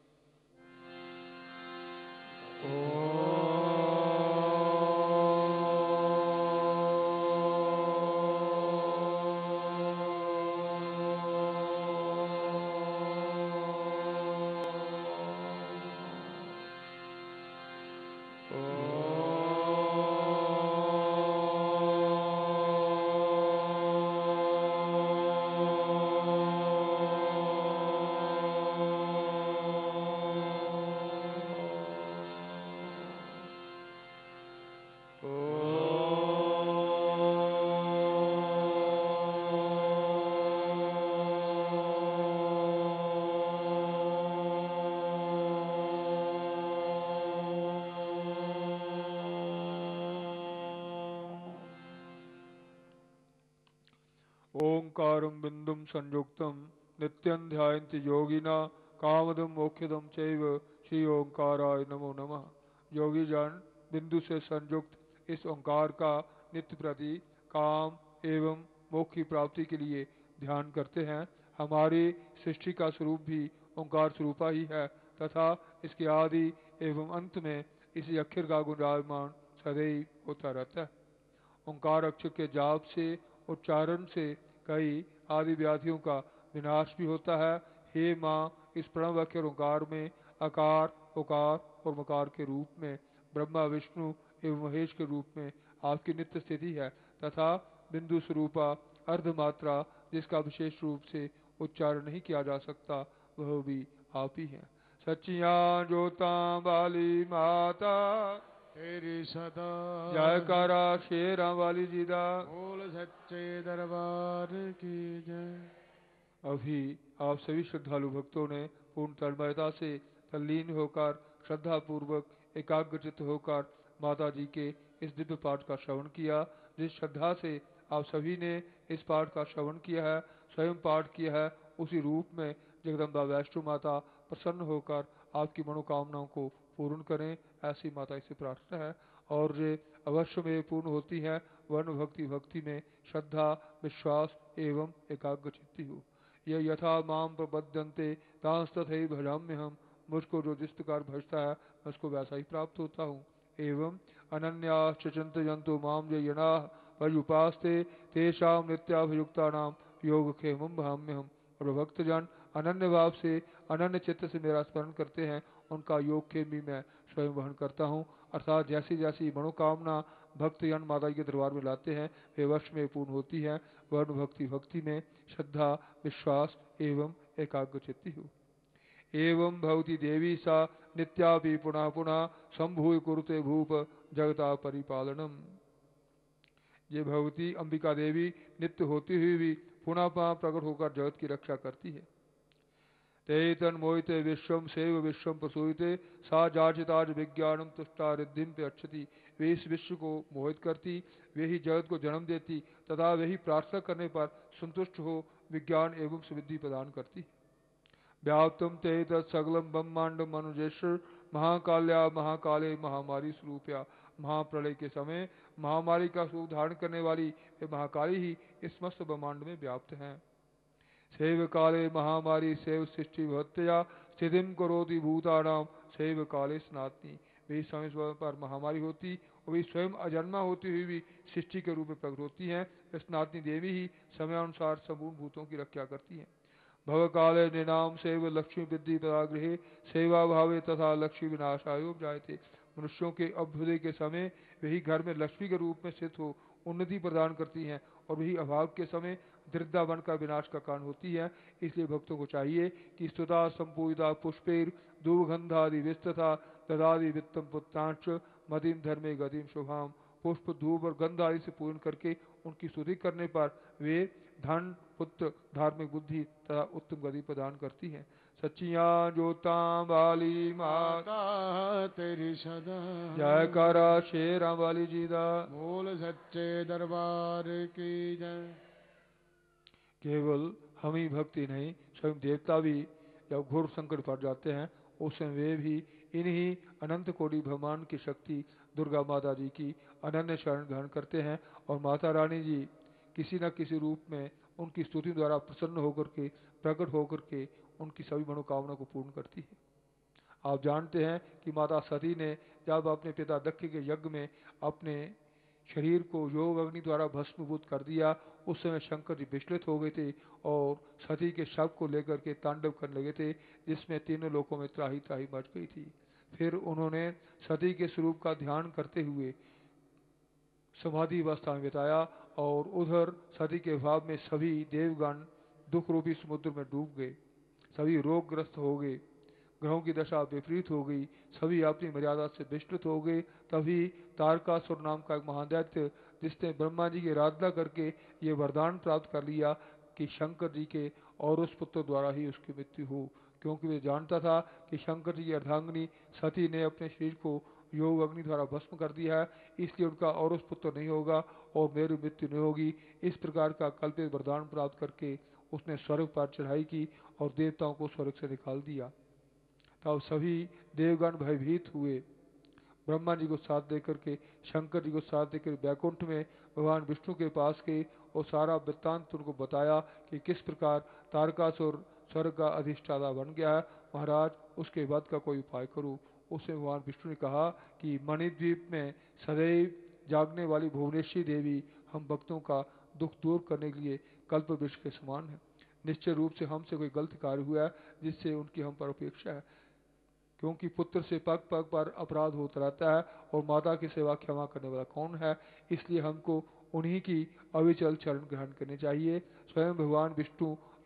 ओंकारं बिंदुं संयुक्तं नित्यं ध्यायन्ति योगिना कामदं मोक्षदं चैव श्री ओंकाराय नमो नमः। योगी जन बिंदु से संयुक्त इस ओंकार का नित्य प्रति काम एवं मोक्ष की प्राप्ति के लिए ध्यान करते हैं। हमारी सृष्टि का स्वरूप भी ओंकार स्वरूपा ही है तथा इसके आदि एवं अंत में इसी अक्षर का गुणगायमान सदैव होता रहता है। ओंकार अक्षर के जाप से, उच्चारण से कई आदि व्याधियों का विनाश भी होता है। हे माँ, इस प्रणव अक्षर ओंकार में आकार, उकार और मकार के रूप में ब्रह्मा, विष्णु एवं महेश के रूप में आपकी नित्य स्थिति है तथा बिंदु स्वरूपा अर्धमात्रा जिसका विशेष रूप से उच्चारण नहीं किया जा सकता, वह भी आप ही हैं। सच्चियां जोता वाली माता तेरी सदा जयकारा शेरा वाली जी दा। बोल सच्चे दरबार की जय। अभी आप सभी श्रद्धालु भक्तों ने पूर्ण तन्मयता से तल्लीन होकर श्रद्धा पूर्वक एकाग्रचित होकर माता जी के इस दिव्य पाठ का श्रवण किया। जिस श्रद्धा से आप सभी ने इस पाठ का श्रवण किया है, स्वयं पाठ किया है, उसी रूप में जगदम्बा वैष्णो माता प्रसन्न होकर आपकी मनोकामनाओं को पूर्ण करें, ऐसी माता से प्रार्थना है। और ये अवश्य में पूर्ण होती है वर्ण भक्ति में श्रद्धा, विश्वास एवं एकाग्रचित्ती हो। यह यथा माम प्रबद्धन्ते तांस तथैव भजाम्य हम, मुझको जो जिस प्रकार भजता है मैं उसको वैसा ही प्राप्त होता हूँ। एवं अनन्याश्च चिन्तयन्तु माम ये यनाः पर्युपास्ते तेषां नित्याभियुक्तानां योगक्षेमं भजाम्यहम्। और भक्तजन अनन्य भाव से अनन्य चित्त से मेरा स्मरण करते हैं, उनका योगक्षेम भी मैं स्वयं वहन करता हूँ। अर्थात जैसी जैसी मनोकामना भक्तजन माता के दरबार में लाते हैं वे वश में पूर्ण होती है। वर्ण भक्ति में श्रद्धा, विश्वास एवं एकाग्रचित्ती हो। एवं भवती देवी सा नित्यापि पुनः पुनः संभूय कुरुते भूप जगता परिपालनम। ये भगवती अंबिका देवी नित्य होती हुई भी पुनः पुनः प्रकट होकर जगत की रक्षा करती है। ते तन्मोहिते विश्वम सेव विश्वम प्रसूयते सा जाचिताज विज्ञानम तुष्टा रिद्धिम पे अच्छति। वे इस विश्व को मोहित करती, वे ही जगत को जन्म देती तथा वे ही प्रार्थना करने पर संतुष्ट हो विज्ञान एवं सुविधि प्रदान करती। व्याप्तम ते तत्सगलम ब्रह्मांड मनुजेश्वर महाकाल्या महाकाले महामारी स्वरूपया। महाप्रलय के समय महामारी का स्वरूप धारण करने वाली वे महाकाली ही इस समस्त ब्रह्मांड में व्याप्त हैं। सेव काले महामारी सेव सृष्टि भवत्या स्थितिम करोति भूतानाम सेव काले सनातनी। वे समय पर महामारी होती और वे स्वयं अजन्मा होती हुई भी सृष्टि के रूप में प्रकट होती हैं। सनातनी देवी ही समयानुसार संपूर्ण भूतों की रक्षा करती हैं। भव काले निनाम सेव लक्ष्मी वृद्धि परागृहे सेवा भावे तथा लक्ष्मी विनाशायो जायते। मनुष्यों के अभ्युदय के समय वही घर में लक्ष्मी के रूप में स्थित हो उन्नति प्रदान करती हैं और वही अभाव के समय दृढ़ता बनकर विनाश का कारण होती है। इसलिए भक्तों को चाहिए कि स्तुता संपूजिता पुष्पेर धूपगंधादि विस्तथा ददादि वित्तम पुत्रांश मदीम धर्मे गतिम शुभाम। पुष्प धूप और गंध आदि से पूर्ण करके उनकी स्तुति करने पर वे धन, पुत्र, धार्मिक बुद्धि तथा उत्तम गति प्रदान करती हैं। सच्चियां जोता वाली माता तेरी सदा जयकारा शेरा वाली जी दा। बोल सच्चे दरबार की जय। केवल हम ही भक्ति नहीं, स्वयं देवता भी जब घोर संकट पड़ जाते हैं उस समय वे भी इन्हीं अनंत कोटि ब्रह्मांड की शक्ति दुर्गा माता जी की अनन्य शरण ग्रहण करते हैं और माता रानी जी किसी न किसी रूप में उनकी स्तुति द्वारा प्रसन्न होकर के प्रकट होकर के उनकी सभी मनोकामना को पूर्ण करती है। आप जानते हैं कि माता सती ने जब अपने पिता दक्ष के यज्ञ में अपने शरीर को योग अग्नि द्वारा भस्मीभूत कर दिया, उस समय शंकर जी विचलित हो गए थे और सती के शव को लेकर के तांडव करने लगे थे, जिसमें तीनों लोकों में त्राही त्राही मच गई थी। फिर उन्होंने सती के स्वरूप का ध्यान करते हुए समाधि अवस्था में बिताया और उधर सती के भाव में सभी देवगण दुख रूपी समुद्र में डूब गए, सभी रोगग्रस्त हो गए, ग्रहों की दशा विपरीत हो गई, सभी अपनी मर्यादा से विचलित हो गए। तभी तारकासुर नाम का एक महादैत्य जिसने ब्रह्मा जी की आराधना करके ये वरदान प्राप्त कर लिया कि शंकर जी के और उस पुत्र द्वारा ही उसकी मृत्यु हो, क्योंकि वे जानता था कि शंकर जी की अर्धांगिनी सती ने अपने शरीर को योग अग्नि द्वारा भस्म कर दिया है, इसलिए उनका और उस पुत्र नहीं होगा और मेरी मृत्यु नहीं होगी। इस प्रकार का कल्पित वरदान प्राप्त करके उसने स्वर्ग पर चढ़ाई की और देवताओं को स्वर्ग से निकाल दिया। तब सभी देवगण भयभीत हुए, ब्रह्मा जी को साथ देकर के शंकर जी को साथ देकर बैकुंठ में भगवान विष्णु के पास गए और सारा वृत्तांत उनको बताया कि किस प्रकार तारकासुर स्वर्ग का अधिष्ठाता बन गया है। महाराज उसके वध का कोई उपाय करो। उससे भगवान विष्णु ने कहा कि मणिद्वीप में सदैव जागने वाली भुवनेश्वरी देवी हम भक्तों का दुख दूर करने के लिए कल्प वृक्ष के समान है। निश्चय रूप से हमसे कोई गलत कार्य हुआ है जिससे उनकी हम पर अपेक्षा है, क्योंकि पुत्र से पग पग पर अपराध होता रहता है और माता की सेवा क्षमा करने वाला कौन है। इसलिए हमको उन्हीं की अविचल चरण ग्रहण करने चाहिए। स्वयं भगवान विष्णु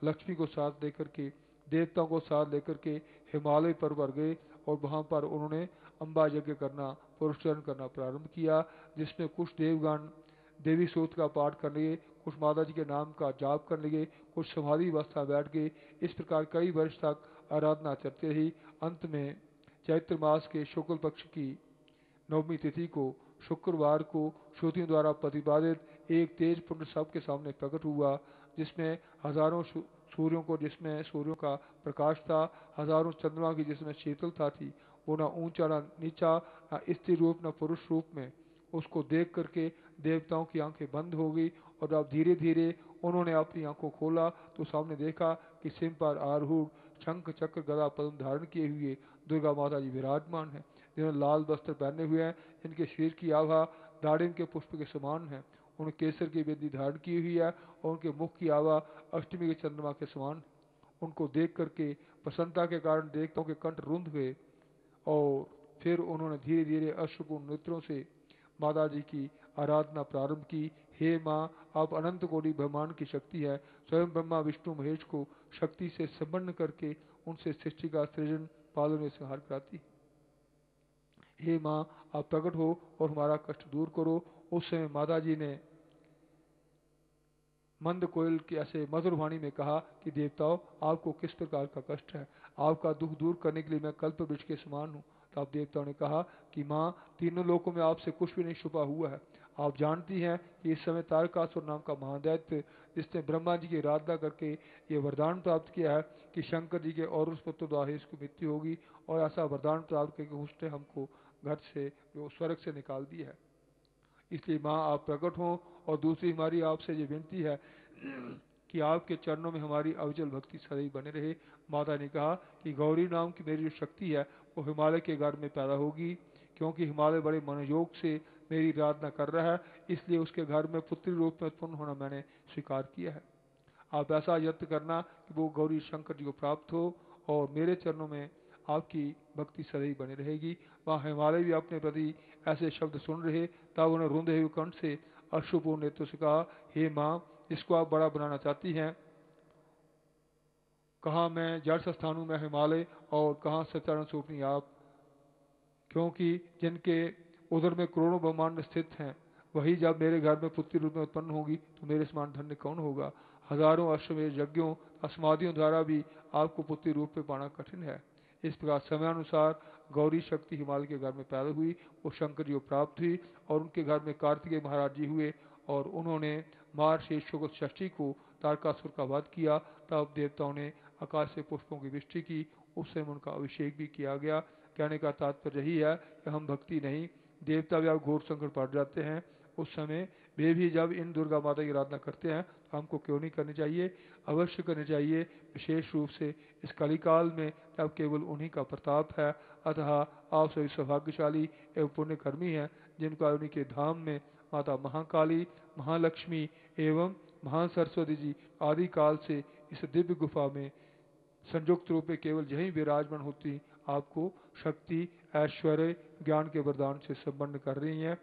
लक्ष्मी को साथ लेकर के, देवताओं को साथ लेकर के हिमालय पर्वत पर गए और वहाँ पर उन्होंने अम्बा यज्ञ करना, पुरुषचरण करना प्रारंभ किया, जिसमें कुछ देवगण देवी सूक्त का पाठ करने लगे, कुछ माता जी के नाम का जाप करने लगे, कुछ समाधि अवस्था बैठ गए। इस प्रकार कई वर्ष तक आराधना चलती रही। अंत में चैत्र मास के शुक्ल पक्ष की नवमी तिथि को शुक्रवार को श्रुतियों द्वारा प्रतिपादित एक तेज पुंज सबके सामने प्रकट हुआ, जिसमें हजारों सूर्यों को, जिसमें सूर्यों का प्रकाश था, हजारों चंद्रमा की जिसमें शीतलता थी। वो ना ऊंचा ना नीचा, ना स्त्री रूप ना पुरुष रूप में। उसको देख करके देवताओं की आंखें बंद हो गई और अब धीरे धीरे उन्होंने अपनी आंखों खोला तो सामने देखा कि सिंह पर आरूढ़ शंख चक्र गदा पद्म धारण किए हुए दुर्गा माता जी विराजमान है, जिन्होंने लाल वस्त्र पहने हुए हैं, जिनके शरीर की आभा दाड़िम के पुष्प के समान है, उन्हें केसर की बेदी धारण की हुई है और उनके मुख की आभा अष्टमी के चंद्रमा के समान। उनको देख करके प्रसन्नता के कारण देवताओं के कंठ रुंध गए और फिर उन्होंने धीरे धीरे अश्रुपूर्ण नेत्रों से माता जी की आराधना प्रारंभ की। हे माँ, आप अनंत कोटि ब्रह्मांड की शक्ति है, स्वयं ब्रह्मा विष्णु महेश को शक्ति से संपन्न करके उनसे सृष्टि का सृजन पालन में संहार कराती। हे माँ, आप प्रकट हो और हमारा कष्ट दूर करो। उस समय माता जी ने मंद कोयल की ऐसे मधुर वाणी में कहा कि देवताओं, आपको किस प्रकार का कष्ट है, आपका दुख दूर करने के लिए मैं कल्प वृक्ष के समान हूँ। तब देवताओं ने कहा कि माँ, तीनों लोकों में आपसे कुछ भी नहीं छुपा हुआ है। आप जानती हैं कि इस समय तारकासुर नाम का महादैत्य, जिसने ब्रह्मा जी की आराधना करके ये वरदान प्राप्त किया है कि शंकर जी के और उस पुत्र द्वारा इसकी मृत्यु होगी, और ऐसा वरदान प्राप्त करके उसने हमको घर से, जो स्वर्ग से निकाल दिया है। इसलिए माँ, आप प्रकट हों। और दूसरी हमारी आपसे ये विनती है कि आपके चरणों में हमारी अविचल भक्ति सदैव बने रहे। माता ने कहा कि गौरी नाम की मेरी जो शक्ति है वो हिमालय के घर में पैदा होगी, क्योंकि हिमालय बड़े मनोयोग से मेरी आराधना कर रहा है, इसलिए उसके घर में पुत्री रूप में उत्पन्न होना मैंने स्वीकार किया है। आप ऐसा यत्न करना कि वो गौरी शंकर जी को प्राप्त हो और मेरे चरणों में आपकी भक्ति सदैव बनी रहेगी। वहाँ हिमालय भी अपने प्रति ऐसे शब्द सुन रहे, तब उन्हें रुंधे हुए कंठ से अश्रुपूर्ण नेत्रों से कहा, हे माँ, इसको आप बड़ा बनाना चाहती हैं, कहाँ मैं जड़ स्थान हूँ, मैं हिमालय, और कहाँ सच्चारण स्वरूपनी आप, क्योंकि जिनके उदर में करोड़ों ब्रह्मांड स्थित हैं, वही जब मेरे घर में पुत्री रूप में उत्पन्न होगी तो मेरे समान धन्य कौन होगा। हजारों अश्वमेध यज्ञों समाधियों द्वारा भी आपको पुत्री रूप में पाना कठिन है। इस प्रकार समयानुसार गौरी शक्ति हिमालय के घर में पैदा हुई, वो शंकर जी को प्राप्त हुई और उनके घर में कार्तिकेय महाराज जी हुए और उन्होंने मार्गशीर्ष शुक्ल षष्ठी को तारकासुर का वध किया। तब देवताओं ने आकाश से पुष्पों की वृष्टि की, उस समय उनका अभिषेक भी किया गया। कहने का तात्पर्य यही है कि हम भक्ति नहीं, देवता भी अब घोर संकट पड़ जाते हैं, उस समय वे भी जब इन दुर्गा माता की आराधना करते हैं तो हमको क्यों नहीं करनी चाहिए, अवश्य करनी चाहिए, विशेष रूप से इस कलिकाल में जब केवल उन्हीं का प्रताप है। अतः आप सभी सौभाग्यशाली एवं पुण्यकर्मी हैं, जिनका उन्हीं के धाम में माता महाकाली, महालक्ष्मी एवं महासरस्वती जी आदि काल से इस दिव्य गुफा में संयुक्त रूप में केवल यही विराजमान होती आपको शक्ति, ऐश्वर्य, ज्ञान के वरदान से संपन्न कर रही हैं।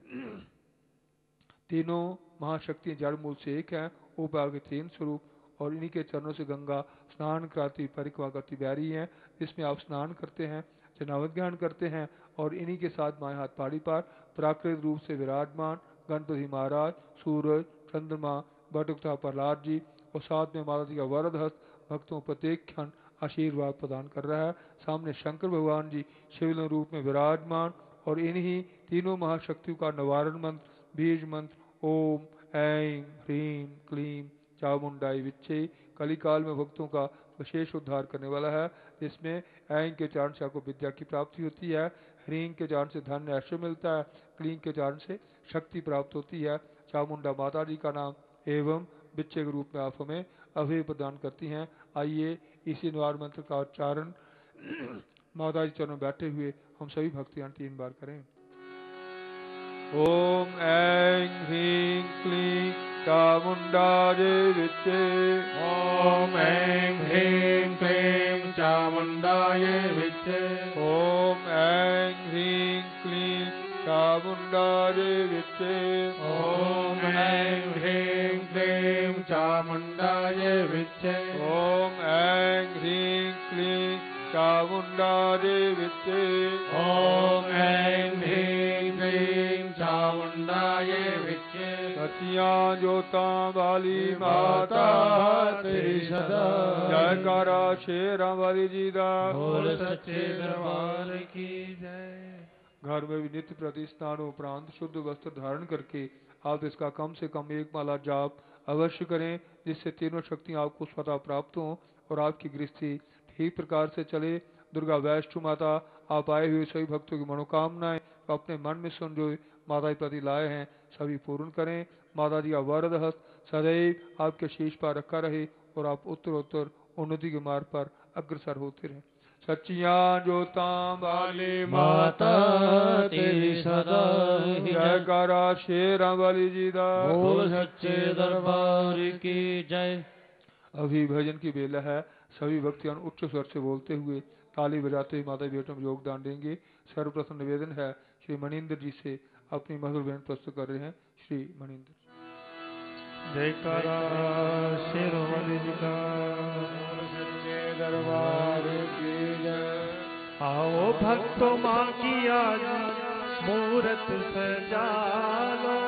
तीनों महाशक्तियां जड़ मूल से एक हैं, ऊपर के तीन स्वरूप, और इन्हीं के चरणों से गंगा स्नान कराती परिक्रमा करती बह रही हैं, जिसमें आप स्नान करते हैं, जनावत ग्रहण करते हैं, और इन्हीं के साथ बाएं हाथ पहाड़ी पर प्राकृतिक रूप से विराजमान गणपति महाराज, सूरज, चंद्रमा, बटुकता प्रहलाद जी, और साथ में माता जी का वरद हस्त भक्तों प्रत्येक क्षण आशीर्वाद प्रदान कर रहा है। सामने शंकर भगवान जी शिवलिंग रूप में विराजमान, और इन्हीं तीनों महाशक्तियों का निवारण मंत्र, बीज मंत्र ओम ऐं ह्रीं क्लीं चामुंडाई विच्चे कलिकाल में भक्तों का विशेष उद्धार करने वाला है, जिसमें ऐं के चरण से आपको विद्या की प्राप्ति होती है, ह्रीं के चरण से धन ऐश्वर्य मिलता है, क्लीं के चरण से शक्ति प्राप्त होती है। चामुंडा माता जी का नाम एवं बिच्चे के रूप में आप हमें अभय प्रदान करती हैं। आइए इसी निवार मंत्र का उच्चारण माता जी चरणों में बैठे हुए हम सभी भक्तियां 3 बार करें। ओम ऐं ह्रीं क्लीं चामुंडाये विच्चे, ओम ऐं ह्रीं क्लीं चामुंडाये विच्चे, ओम ऐं ह्रीं क्लीं चामुंडाये विच्चे ॐ ऐं ह्रीं क्लीं चामुण्डायै विच्चे ॐ ऐं ह्रीं क्लीं चामुंडाये विच्चे ॐ ऐं ह्रीं क्लीं चामुण्डायै विच्चे सचियां जोतां वाली माता तेरी सदा जयकारा शेरां वाली जी दा बोल सच्चे दरबार की जय। घर में भी नित्य प्रति स्नान उपरांत शुद्ध वस्त्र धारण करके आप इसका कम से कम एक माला जाप अवश्य करें, जिससे तीनों शक्तियां आपको स्वतः प्राप्त हों और आपकी गृहस्थी ठीक प्रकार से चले। दुर्गा वैष्णो माता आप आए हुए सभी भक्तों की मनोकामनाएं अपने मन में सुन जो माता के प्रति लाए हैं सभी पूर्ण करें। माता जी का वरद हस्त सदैव आपके शीश पर रखा रहे और आप उत्तरोत्तर उन्नति के मार्ग पर अग्रसर होते रहें। सच्चियां जोतां वाली माता तेरी सदा जयकारा शेरां वाली जी दा बोल सच्चे दरबार की जय। अभी भजन की बेला है, सभी भक्तियां उच्च स्वर से बोलते हुए ताली बजाते हुए माता बेटों में योगदान देंगे। सर्वप्रथम निवेदन है श्री मणिंद्र जी से अपनी मधुर बहन प्रस्तुत कर रहे हैं। श्री मणिंद्र। जयकारा शेरों वाली जी का सच्चे दरबार की जय। आओ भक्तों माँ की आज मूरत सजा लो,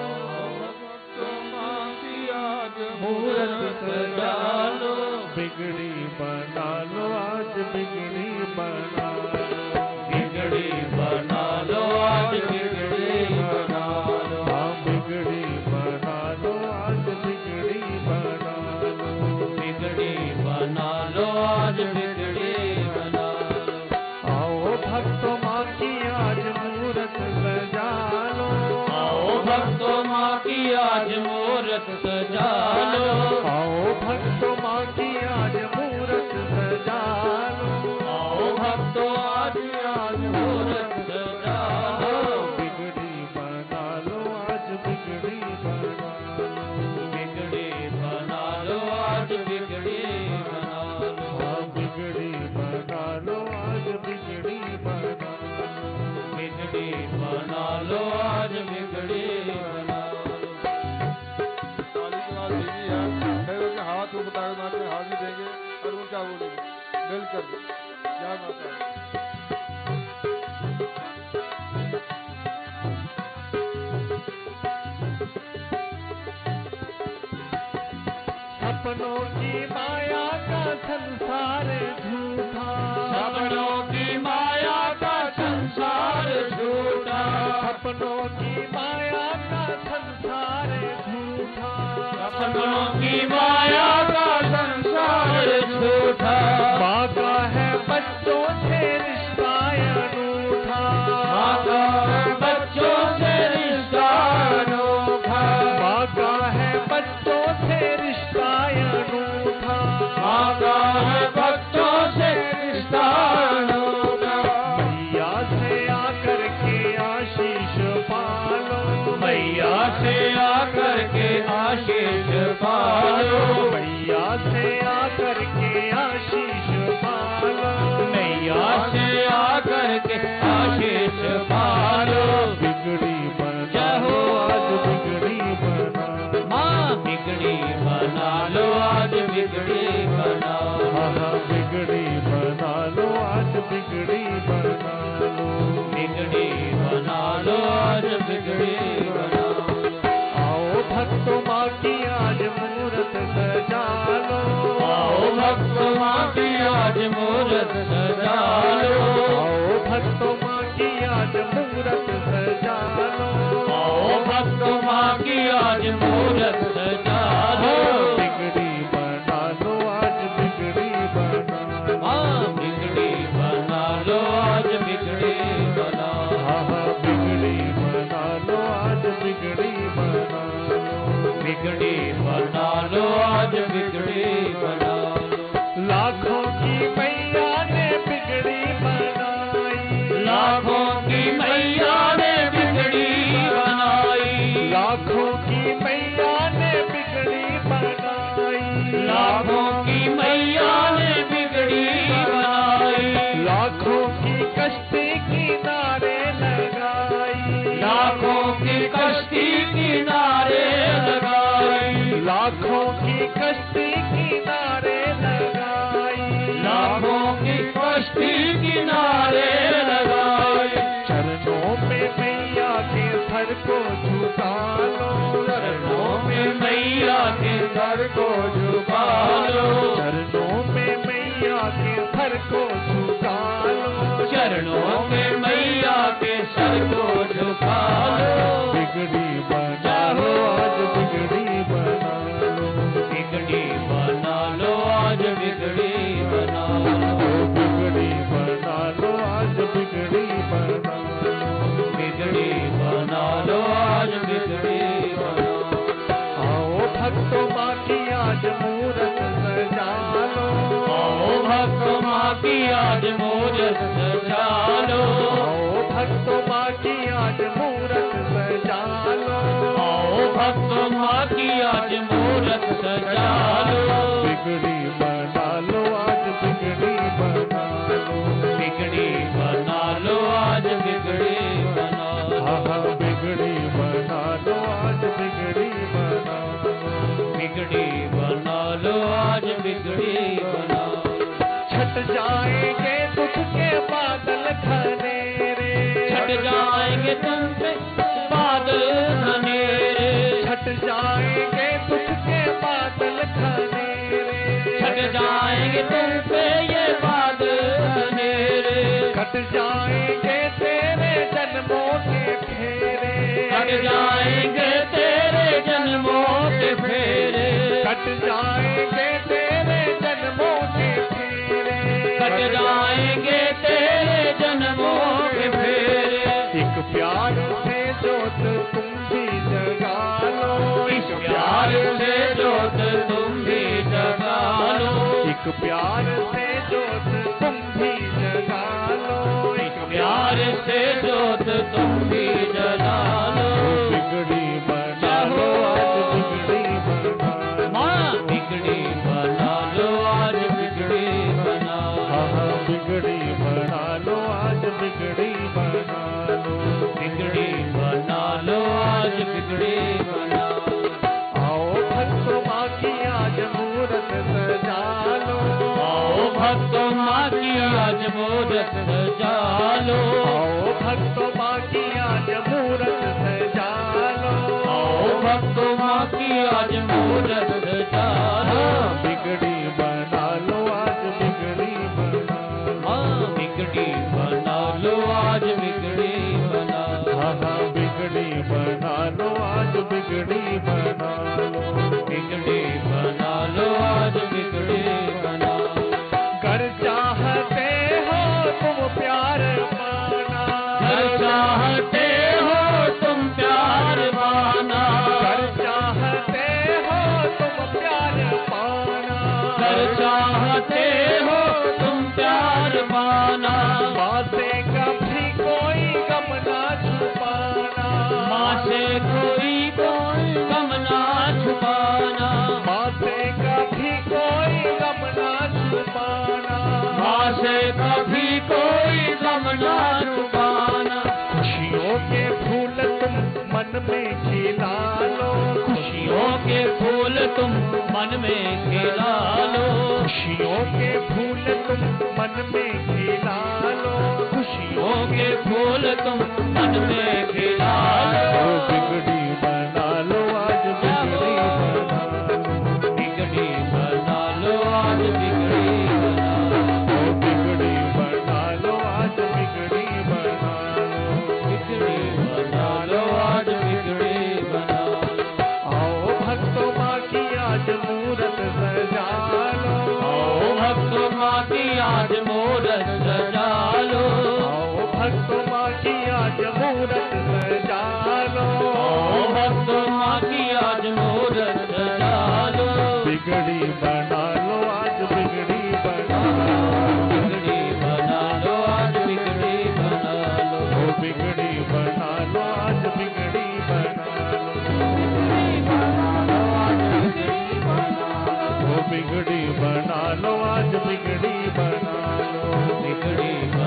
भक्तों माँ की आज मूरत सजा लो, बिगड़ी बना लो आज बिगड़ी बना लो, बिगड़ी बना लो आज बिगड़ी बना लो, हाँ बिगड़ी बना लो आज बिगड़ी बना लो, बिगड़ी बना लो आज बिगड़ी बना लो। आओ भक्तों माँ की आज मूरत सजा लो, आओ भक्तों माँ की आज मूरत सजा लो, आओ भक्तों माँ की आज मूरत सजा लो, आओ भक्तों आज मूरत सजा लो, बिगड़ी बना लो आज बिगड़ी बना लो, बिगड़ी बना लो आज बिगड़ी बना लो, हाँ बिगड़ी बना लो आज बिगड़ी बना लो, बिगड़ी बना लो आज बिगड़ी बना लो। ताली के बाद देवी है, फिर उनके हाथ ऊपर ताकत मारते हुए हाथ भी देंगे और ऊंचा बोलेंगे मिलकर जय माता। सपनों की माया का संसार झूठा, सपनों की माया का संसार झूठा, सपनों की माया का संसार झूठा, सपनों की माया का संसार झूठा, माँ का है बच्चों से रिश्ता अनूठा, माँ का है बच्चों से रिश्ता अनूठा, माँ का है बच्चों से रिश्ता अनूठा, माँ का है बच्चों से रिश्ता अनूठा। मैया से आकर के आशीष पालो, मैया से आकर के आशीष पालो, मैया से आकर के आशीष पालो, मैया से आकर के आशीष पालो, बिगड़ी बना लो आज बिगड़ी बना, माँ बिगड़ी बना लो आज बिगड़ी बना, हाँ बिगड़ी बना लो आज बिगड़ी बना लो, बिगड़ी बना लो आज बिगड़ी बना लो। आओ भक्तों माँ की आज मूरत सजा लो, आओ भक्तों माँ की आज मूरत सजा लो, आओ भक्तों माँ की आज मूरत सजा लो, आओ भक्तों माँ की आज मूरत सजा लो, बिगड़ी बना लो आज बिगड़ी बना, हाँ बिगड़ी बना लो आज बिगड़ी बना, हाँ बिगड़ी बना लो आज बिगड़ी बना लो, बिगड़ी बना लो आज बिगड़ी बना लो। लाखों की मैया ने बिगड़ी बनाई, लाखों की मैया ने बिगड़ी बनाई, लाखों की मैया ने बिगड़ी बनाई, लाखों की मैया ने बिगड़ी बनाई, लाखों की कश्ती किनारे लगाई, कश्ती किनारे लगाए। चरणों में मैया के सर को झुका लो, चरणों में मैया के सर को झुका लो, चरणों में मैया के सर को झुका लो, चरणों में मैया के सर को झुका लो। बिगड़ी बना लो आज बिगड़ी बना लो, बिगड़ी बना लो आज बिगड़ी बना लो, बिगड़ी बना लो आज बिगड़ी बना लो, बिगड़ी बना लो आज बिगड़ी बना लो। आओ भक्तों माँ की आज मूरत सजा लो, आओ भक्त माँ की आज मूरत सजा लो, आओ भक्तों माँ की आज मूरत सजा लो, आओ भक्त माँ की आज मूरत सजा लो। बिगड़ी बना लो आज बिगड़ी बना लो, बिगड़ी बना लो आज बिगड़ी बना लो, हाँ बिगड़ी बना लो आज बिगड़ी बना लो, बिगड़ी बना लो आज बिगड़ी बना लो। छट जाएंगे दुख के बादल घनेरे, छट जाएंगे तुम पे बादल घनेरे, छट जाएंगे दुख के बादल घनेरे, छट जाएंगे तुम पे ये बादल घनेरे, कट जाएंगे तेरे जन्मों के फेरे, कट जाएंगे तेरे जन्मों के फेरे, कट जाएंगे तेरे जन्मों के फेरे, कट जाएंगे तेरे जन्मों के फेरे। एक प्यार से जोत तुम भी जगा लो, इस प्यार से जोत तुम भी जगा लो, एक प्यार से जोत तुम भी जगा लो, एक प्यार से जोत तुम भी जगा लो। बिगड़ी बना लो आज बिगड़ी बना लो, माँ बिगड़ी बना लो आज बिगड़ी बना लो, हाँ बिगड़ी बना लो आज बिगड़ी बना लो, बिगड़ी बना लो आज बिगड़ी बना लो। आओ भक्त माँ की आज मूरत सजा लो, आओ भक्त माँ की आज मूरत सजा लो, आओ भक्त माँ की आज मूरत सजा लो, आओ भक्त माँ की आज मूरत सजा लो। बिगड़ी बना लो आज बिगड़ी बना लो, हाँ बिगड़ी बना लो आज बिगड़ी बना लो, हाँ बिगड़ी बना लो आज बिगड़ी बना लो, बिगड़ी बना लो आज बिगड़ी बना लो। घर चाहते हो तुम प्यार पाना, घर चाहते हो तुम प्यार पाना, घर चाहते हो तुम प्यार पाना, घर चाहते हो तुम प्यार पाना, माँ से कभी कोई गम ना छुपाना, माँ से कोई गम ना छुपाना, माँ से कभी कोई गम ना छुपाना, माँ से कभी कोई गम ना छुपाना। खुशियों के फूल तुम मन में खिला लो, खुशियों के फूल तुम मन में खिला लो, खुशियों के फूल तुम मन में खिला लो, खुशियों के फूल तुम मन में खिला लो। बिगड़ी बना लो आज बिगड़ी बना लो, बिगड़ी बना लो आज बिगड़ी बना लो, बिगड़ी बना लो आज बिगड़ी बना लो, बिगड़ी बना लो आज बिगड़ी बना लो। आओ भक्तों माँ की आज मूरत सजा लो, आओ भक्त माँ की आज मूरत सजा लो, आओ भक्तों माँ की आज मूरत सजा लो, आओ भक्त माँ की आज मूरत सजा लो। बिगड़ी बना लो आज बिगड़ी बना लो, बिगड़ी बना लो आज बिगड़ी बना लो, ओ बिगड़ी बना लो आज बिगड़ी बना लो, ओ बिगड़ी बना लो आज बिगड़ी बना लो, बिगड़ी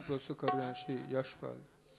पुस्तक कर रहे हैं श्री यशपाल।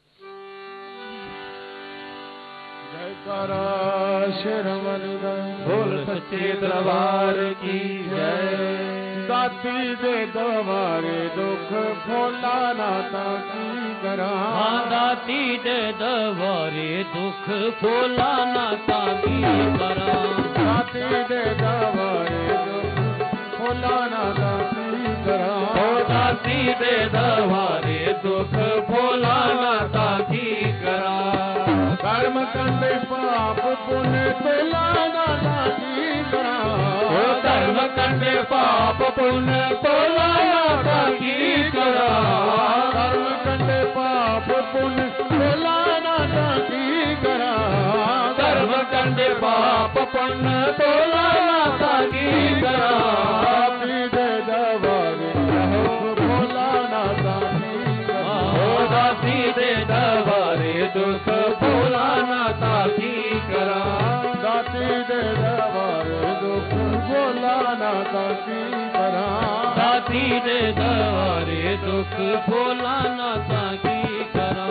जयकारा श्रवण बोल सच्चे दरबार की जय। दाती दे दवारे दुख भोला नाता की करा। दाती दे दवारे दुख भोला नाता की करा। दाती दे दवारे दुख भोला नाता की करा। दाती दे दवारे दुख भोला नाता की करा। कर्म कंडे पाप पुण्य तोला नाता की करा। धर्म कंडे पाप पुण्य तोला नाता की करा। कर्म कंडे पाप पुण्य तोला नाता की करा। धर्म कंडे पाप पुण्य तोला नाता की करा। दाती दे दवारे दुख भोला नाता की करा। दाती दे दवारे दुख भोला नाता की करा। दाती दे दवारे दुख भोला नाता की करा।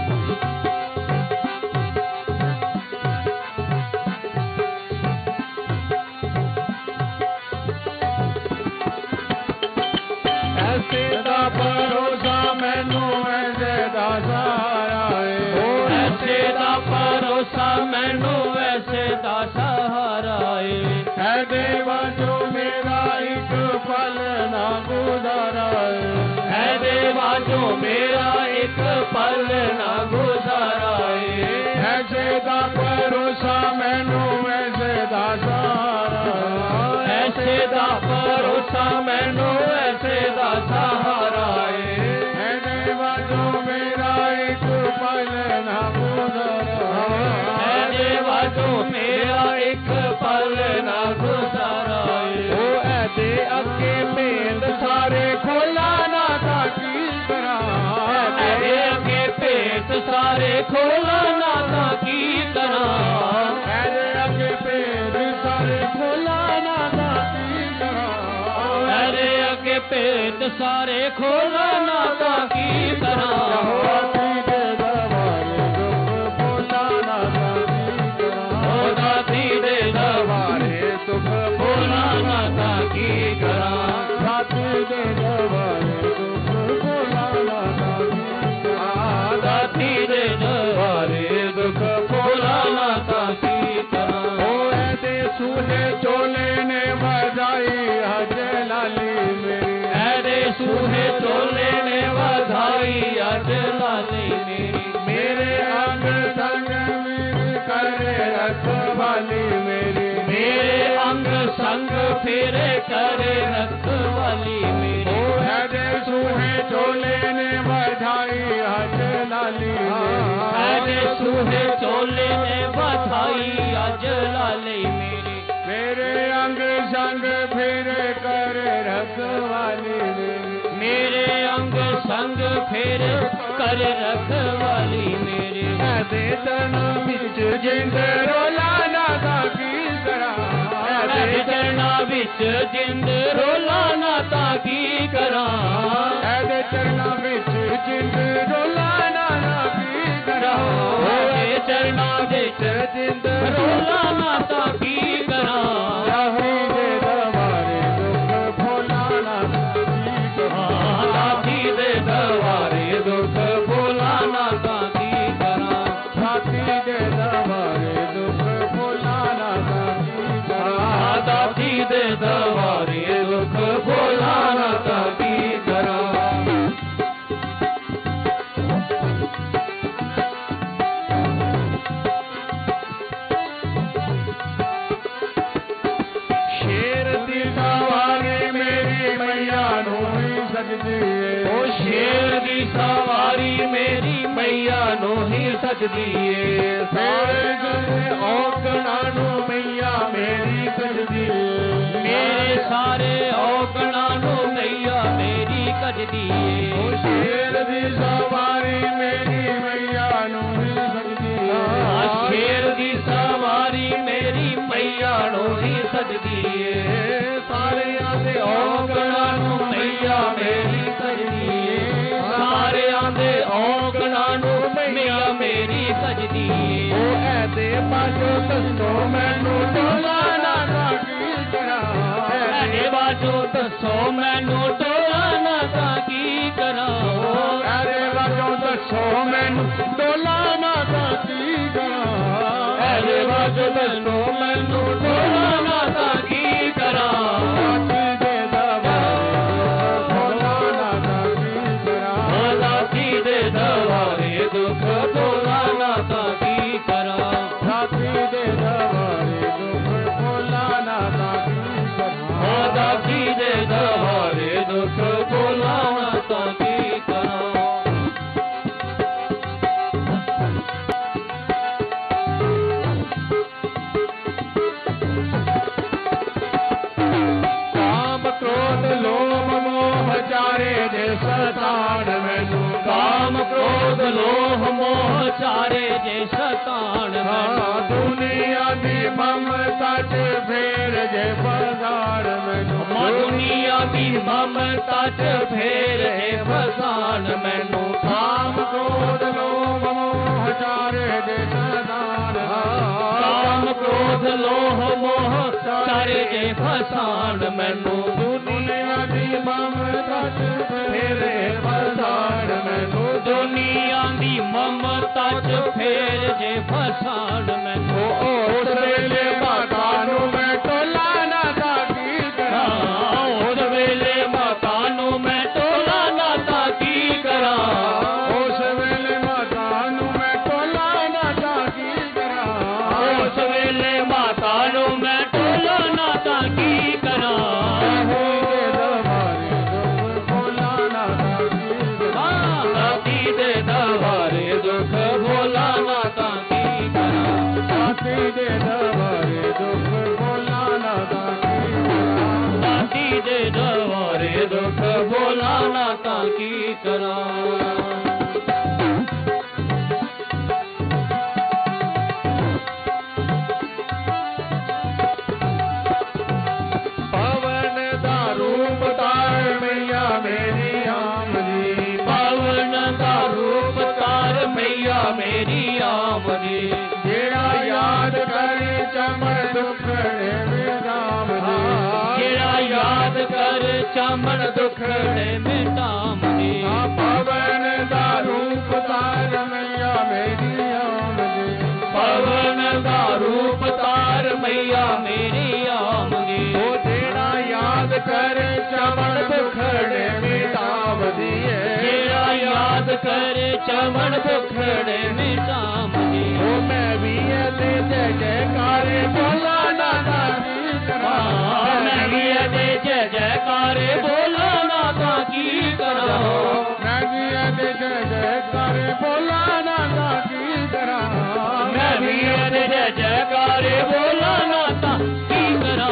ऐसे दा भरोसा मैनू ऐसे दा सहारा है। ऐसे दा भरोसा मैनू ऐसे दा सहारा है देवा जो मेरा एक पल ना गुजारा है देवा जो मेरा एक पल ना गुजारा ऐसे दा भरोसा मैनू ऐसे दा सहारा। ऐसे दा भरोसा मैनू ऐसे दा सहारा है देवा जो मेरा एक पल ना गुजारा। है देवा जो मेरा एक पल ना गुजारा ओ ऐसे अगे भेद सारे खोला ना ताकी करा। ऐसे अगे भेद सारे खोला ना ताकी करा। ऐसे अगे भेद सारे खोला ना ताकी करा। ऐसे अगे भेद सारे खोला ना ताकी करा। दाती दे दवारे दुख भोला नाता की करा। दाती दे दवारे दुख भोला नाता की करा। दाती दे दवारे दुख भोला नाता की करा। ऐसे सूहे चोले ने बजाई हज लाली मेरी। ऐसे सूहे चोले ने बधाई हज लाली मेरी। मेरे अंग संग वीर करे रखवाली मेरी। मेरे अंग संग फेरे करे रखवाली मेरी। ऐसे सूहे चोले ने बधाई हज लाली। ऐसे सूहे चोले ने बधाई हज लाली मेरी। मेरे अंग संग फेरे कर रखवाली मेरी। मेरे अंग संग फेरे कर रखवाली मेरी। ऐसे तन बिच जिंद रोला नाता की करा। ऐसे चरना बिच जिंद रोला नाता की करा। ऐसे चरना बिच जिंद रोला नाता की करा। ऐसे चरना बिच जिंद रोला नाता की करा। दाती दे दवारे दुख भोला नाता की करा। दाती दे दवारे दुख भोला नाता की करा। दाती दे दवारे दुख भोला नाता की करा। शेर दी सवारी मेरी मैया नू ही सजदी है। ओ शेर दी सवारी मेरी मैया नो ही सजदी है। सारे जने औकड़ा नू मैया मेरी सजदी है। मेरे सारे औगणा नो मैया मेरी कजदी ओ है। शेर दी सवारी मेरी मैया नू ही सजदी है। शेर दी सवारी मेरी मैया नो ही सजदी है। सारे आदे औकड़ा नू मैया मेरी सजदी है। सारे मेरी बजदी ओ ऐसे बाजो दसो मैनू टोला नादा की करा ऐसे बाजो दसो मैनू टोला नादा की करा ऐसे बाजो दसो मैनू टोला नादा की करा ऐसे बाजो दसो मैनू टोला नादा की करा दुख भोला नाथा की करा साथी दे दवारे दुख भोला नाथा की करा दासी दे दवारे दुख भोला नाथा की करा काम क्रोध लोभ मोह चारे जे सतान मैनू काम क्रोध लोभ मोह चारे जे सतान दुनिया दी ममता च फेर जे फसाण मैनू दुनिया दी ममता च फेर जे फसान मैनू काम क्रोध लोभ मोह चारे जे सतान काम क्रोध लोभ मोह चारे जे फसान मैनू दुनिया दी ममता च फेर फसाण मैनू दुनिया दी ममता च फेर जे फसान मैनू उस वेले माता नू मैं टोला नादा की करा उस वेले माता नू मैं टोला नादा की करा उस वेले माता नू मैं टोला नादा की करा उस वेले माता नू मैं टोला नादा की करा दाती दे दवारे दुख भोला नाथा की करा दाती दे दवारे दुख भोला नादा की दाती दे दवारे दुख भोला नाथा की करा पवन दा रूप तार मैया मेरी आमदी पवन दा रूप तार मैया मेरी आमदी जेड़ा याद करे चमन दुखड़े में राम जेड़ा याद कर चमन दुखड़े में तामदी पवन दा रूप तार मैया मेरी आमदी पवन दा रूप तार मैया मेरी आमदी ओ जेड़ा याद करे चमन दुखड़े में तामदी जेड़ा याद कर चमन दुखड़े में तामदी ओ मैं भी ऐसे जय जयकारे बोला नादा की करा मैं भी दे जय जयकारे बोला नाथा की करा मैं भी ऐसे जय जयकारे बोला नादा की करा मैं भी दे जय जयकारे बोला नाथा की करा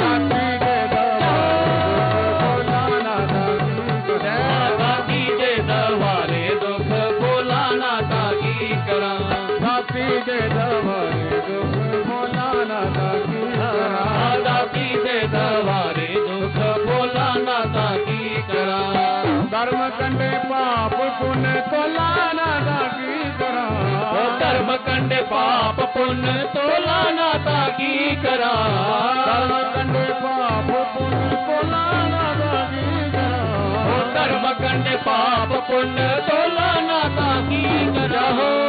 साथी दे दवारे दुख भोला नादा की करा दाती दे दवारे दुख भोला नाथा की करा दाती दे दवारे दुख भोला नादा की करा धर्म कंडे पाप पुण्य तोला नाथा की करा धर्म कंडे पाप पुण्य तोला नाथा की करा धर्म कंडे पाप पुण्य तोला नाथा की करा धर्म कंडे पाप पुण्य तोला नाथा की करा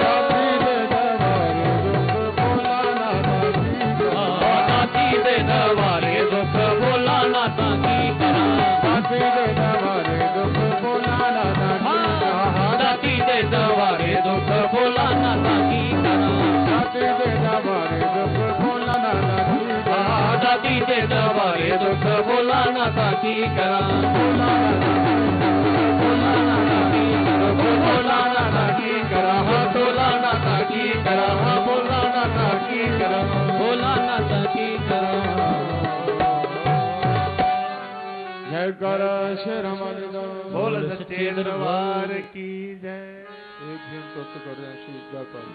दाती दे दवारे दुख भोला नाथा की करा दाती दे दवारे दुख भोला नाथा की करा दाती दे दवारे दुख भोला नाथा की करा दाती दे दवारे दुख भोला नाथा की करा दाती दे दवारे दुख भोला नाथा की करा भोला नाथा की करा भोला नाथा की करा भोला नाथा की करा भोला नाथा की करा जय कर शरम बोल सच्चे दरबार की जय एक दिन सत्य कर रहे हैं श्री जयपाल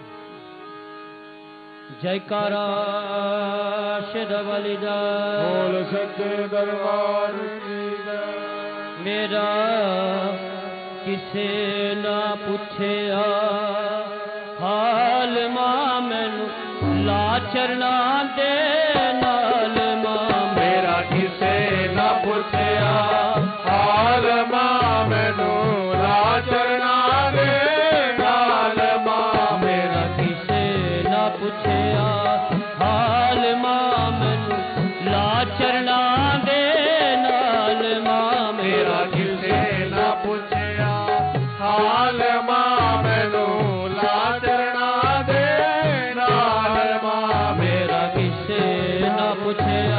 जयकारा शरवली दा बोल सच्चे दरबार की जय मेरा किसे ना पूछया चरना दे नाल मां मेरा किसे ना पुछया हाल मां मैनू ला चरना दे नाल मां मेरा किसे ना पुछया हाल मां मैनू ला चरना दे नाल मां मेरा किसे ना पुछया हाल मां मैनू ला चरना दे नाल मां मेरा किसे ना पुछया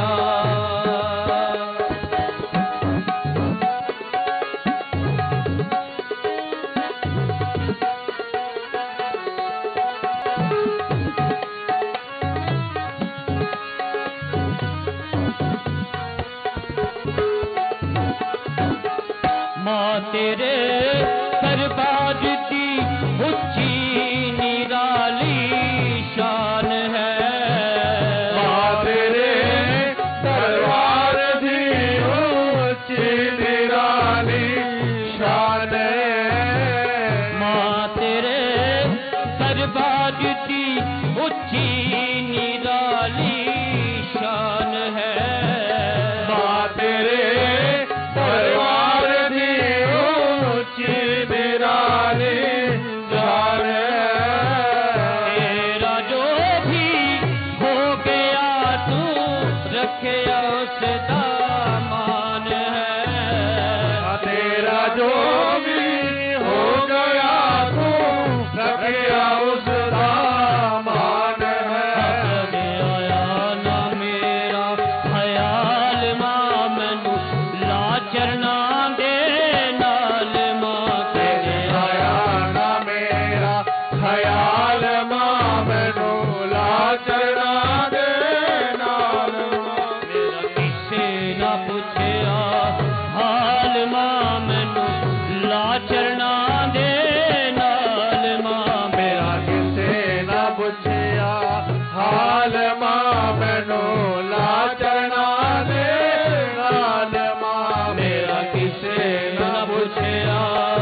मां तेरे सरबाज की उच्ची निराली शान है मां तेरे दरबार की उच्ची निराली शान है मां तेरे सरबाज की उच्ची निराली शान है मां तेरे दरबार की उच्ची निराली शान है तेरा जो भी हो गया तू रखया उसका मान है तेरा जो भी हो गया तू रखया उसका मान है आया ना मेरा ख्याल मां मैनू ला चरना दे नाल मां तेरे आया ना मेरा ख्याल मां मैनू ला चरना दे नाल मां मेरा किसे ना पुछया हाल मां मैनू ला चरना दे नाल मां मेरा किसे ना पुछया हाल मां मैनू ला चरना दे नाल मां मेरा किसे ना पुछया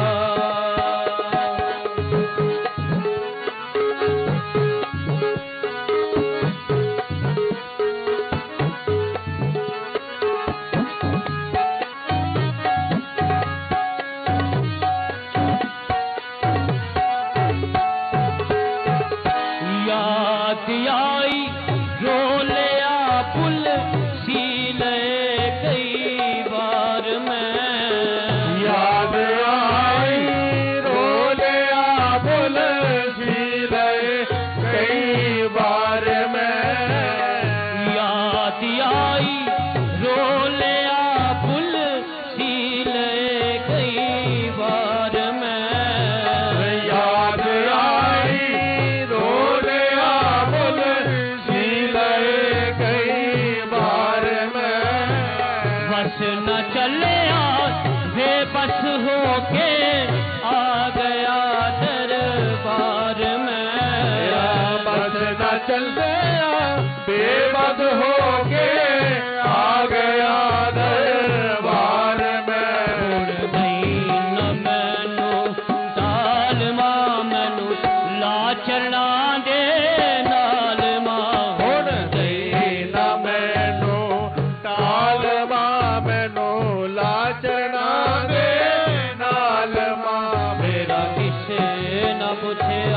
याद आई रो लिया पुल सीले कई बार मैं याद आई रो लिया पुल सीले कई बार मैं याद आई रो लिया पुल सीले कई बार मैं याद आई रो लिया पुल सीले कई बार मैं बस न चलिया बेबस होके आ गया दरबार में बस न चलिया बेबस होके आ गया दरबार में नहीं न मैनू ताल मां मैनू ला चरना दे नाल मां हुण गई न मैनू ताल मां मैनू ला चरना दे नाल मां मेरा किसे न पुछया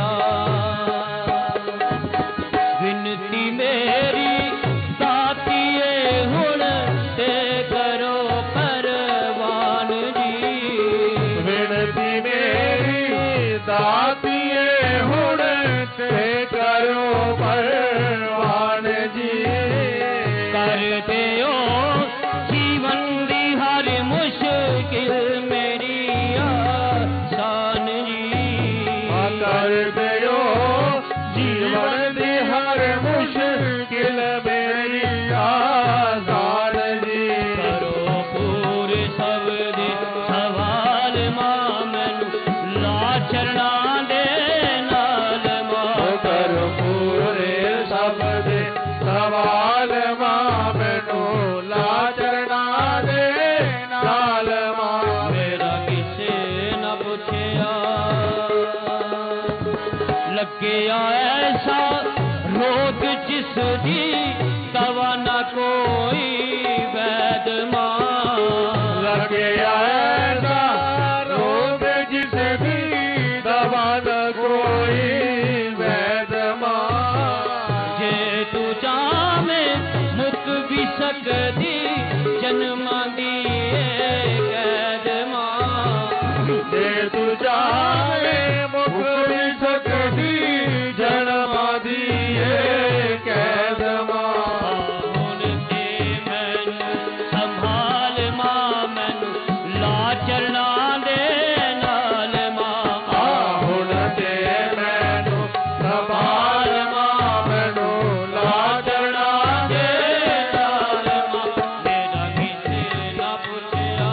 विनती मेरी दातिए हुण ते करो परवान जी विनती मेरी दातिए हुण ते करो परवान जी कर दियो जीवन दी हर मुश्किल मेरी आसान जी कर दियो जीवन दी हर मुश्किल मेरी आसान जी करो पूरे सब दे सवाल मां मैनू ला चरना दे नाल मां करो पूरे सब दे सवाल मां मैनू ला चरना दे नाल मां मेरा किसे न पुछया लगे ऐसा रोग जिस दी दवा न कोई वैद मां लगे ऐसा रोग जिस दी दवा न कोई वैद मां जे तू जामे मुक भी सकदी जन्मा दी कैद मां जे तू जावे मुख भी सकदी जन्मा दी कैद मां हुन ते मैनू संभाल मां मैनू ला चलना दे नाल मां हुन ते मैनू संभाल मां मैनू ला चलना दे नाल मां मेरा किसे ना पुछया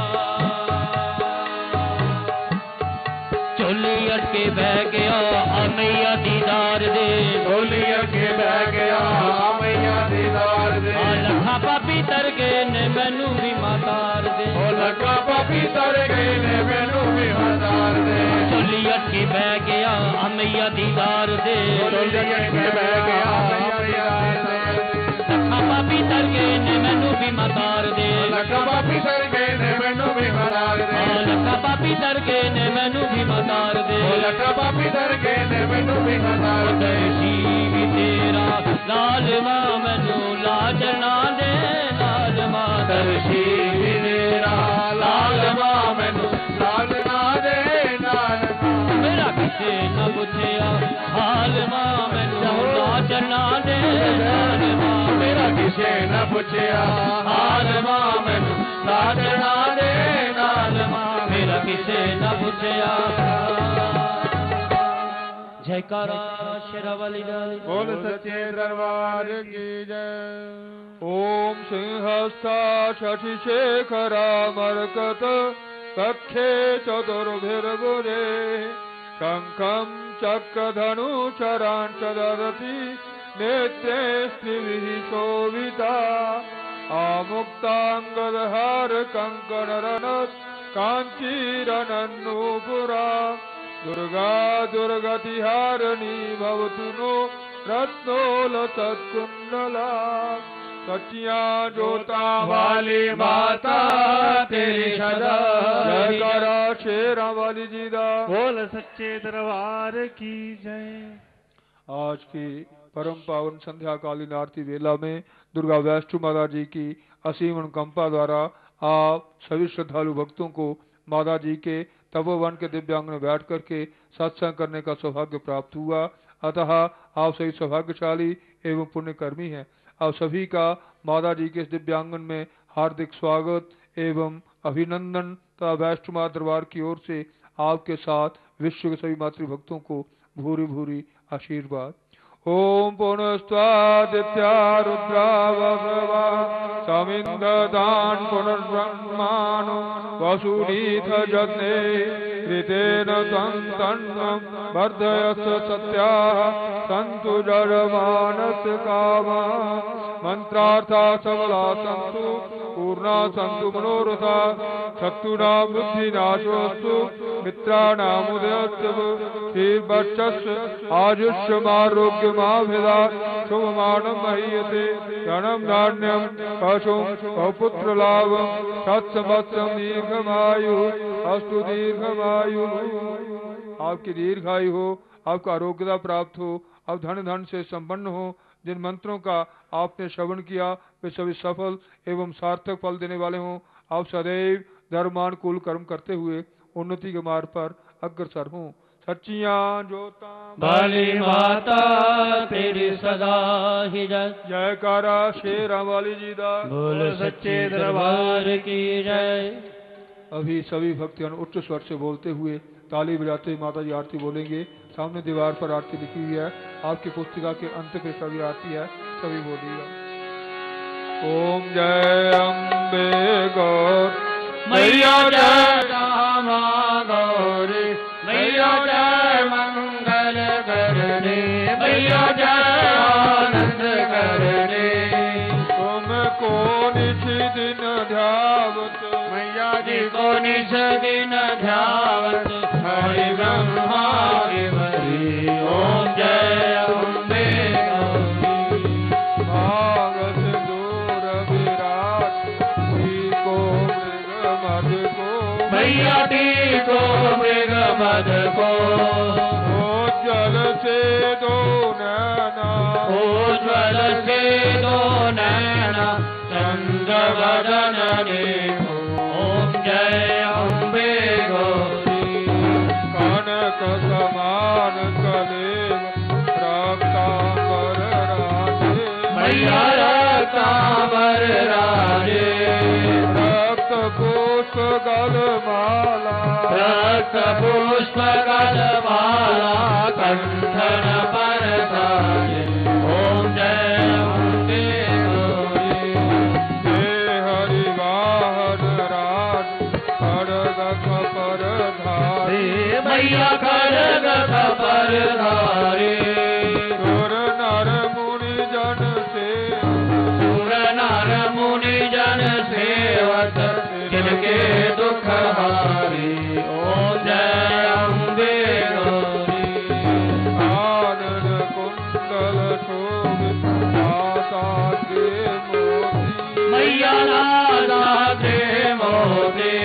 चोली अटके बह गया मैया दीदार दे ढोली अगे बह गया मैया दीदार दे लखा पापी तर गए ने मैनू भी मातार दे ओ लगा पापी तर गए ने मैनू भी हज़ार दे चोली अटके बह गया मैया दीदार दे ढोली अगे बह गया मैया दीदार दे लखा पापी तर गए ने मैनू भी मातार दे लगा पापी तर गए ने मैनू भी हज़ार दे लखा पापी तर गए ने मैनू भी मातार दे ओ लगा पापी तर गए ने मैनू भी हज़ार दे भी तेरा लाल मां मैनू लाजना दे लाल मां दर्शी भी तेरा लाल मां मैनू लाल ना दे लाल मां मेरा किसे न पुछया हाल मां मैनू लाजना दे लाल मां मेरा किसे न पूछया हाल मां मैनू लाज ना दे लाल मां मेरा किसे न पुछया जयकारा शेरावाली डाली बोल सच्चे दरबार की जय ओम सिंहस्था शशिशेखरा मरकत कक्षे चतुर्भिर्भुजे शंखं चक्रधनुचरान् च ददति नेत्रे स्त्रिभिः शोभिता आमुक्ताङ्गदहार कङ्कणरनत् काञ्चीरनन्नूपुरा दुर्गा दुर्गतिहारिणी भवतु नो रत्नोलसत्कुण्डला सचिया जोता वाली माता तेरी सदा जयकारा शेरा वाली जी दा बोल सच्चे दरबार की जय आज की परम पावन संध्या कालीन आरती वेला में दुर्गा वैष्णो माता जी की असीम अनुकंपा द्वारा आप सभी श्रद्धालु भक्तों को माता जी के तपोवन के दिव्यांग में बैठ करके सत्संग करने का सौभाग्य प्राप्त हुआ। अतः आप सभी सौभाग्यशाली एवं पुण्यकर्मी हैं। आप सभी का माता जी के इस दिव्यांगन में हार्दिक स्वागत एवं अभिनंदन तथा वैष्णो माता दरबार की ओर से आपके साथ विश्व के सभी मातृभक्तों को भूरी भूरी आशीर्वाद। ओम पुनस्त्वादित्या रुद्रा भगवा समिंददान पुनर्ब्रह्मानो वसुनीथ जग्ने ऋतेन तन्नं वर्धयस सत्याः सन्तु जडमानस कामा मंत्रार्था सबला सन्तु पूर्णा सन्तु मनोरथा शत्रुना बुद्धिनाशोऽस्तु मित्राणामुदयस्तव श्रीर्वर्चस्व आयुष्यमारोग्यमाभिधा शुभमानं महीयते धनं नान्यं पशुं बहुपुत्रलाभं तत्संवत्सरं दीर्घमायुः अस्तु दीर्घमायुः। आपकी दीर्घायु हो, आपका आरोग्यता प्राप्त हो, आप धन धन से संपन्न हो। जिन मंत्रों का आपने श्रवण किया वे सभी सफल एवं सार्थक फल देने वाले हों। आप सदैव धर्मानुकूल कर्म करते हुए उन्नति के मार्ग पर अग्रसर हों। सच्चियां जोता बाली माता तेरी सदा ही जय। जयकारा शेरा वाली जी दा बोल सच्चे दरबार की जय। अभी सभी भक्तजन उच्च स्वर से बोलते हुए ताली बजाते हुए माता जी आरती बोलेंगे। सामने दीवार पर आरती लिखी हुई है, आपकी पुस्तिका के अंत पे सभी आरती है, सभी बोलिएगा। ओम जय अम्बे गौर मैया जय रामा गौरी मैया जय मंगल करने मैया जय आनंद करने तुमको निज दिन ध्यावत मैया जी को निज दिन ध्यावत हरि ब्रह्मा हरि ओम जय अम्बे गौरी मद को उज्ज्वल से दो नैना उज्ज्वल से दो नैना चंद्र वदन देखो ओम जय अम्बे गौरी कनक समान कलेव रक्तांबर राधे मैया रक्तांबर राधे रक्त पुष्प गलमाला रक्त पुष्प गलमाला कंठन पर साजे ओम जय अम्बे गौरी हे हरि वाहन राज खड़ग खपर धारी मैया खड़ग खपर धारी सुर नर मुनि जन से सुर नर मुनि जन सेवक जिनके दुख हारी ओम जय अम्बे गौरी आनंद कुंडल शोभित आशा के मोती मैया नादा दे मोती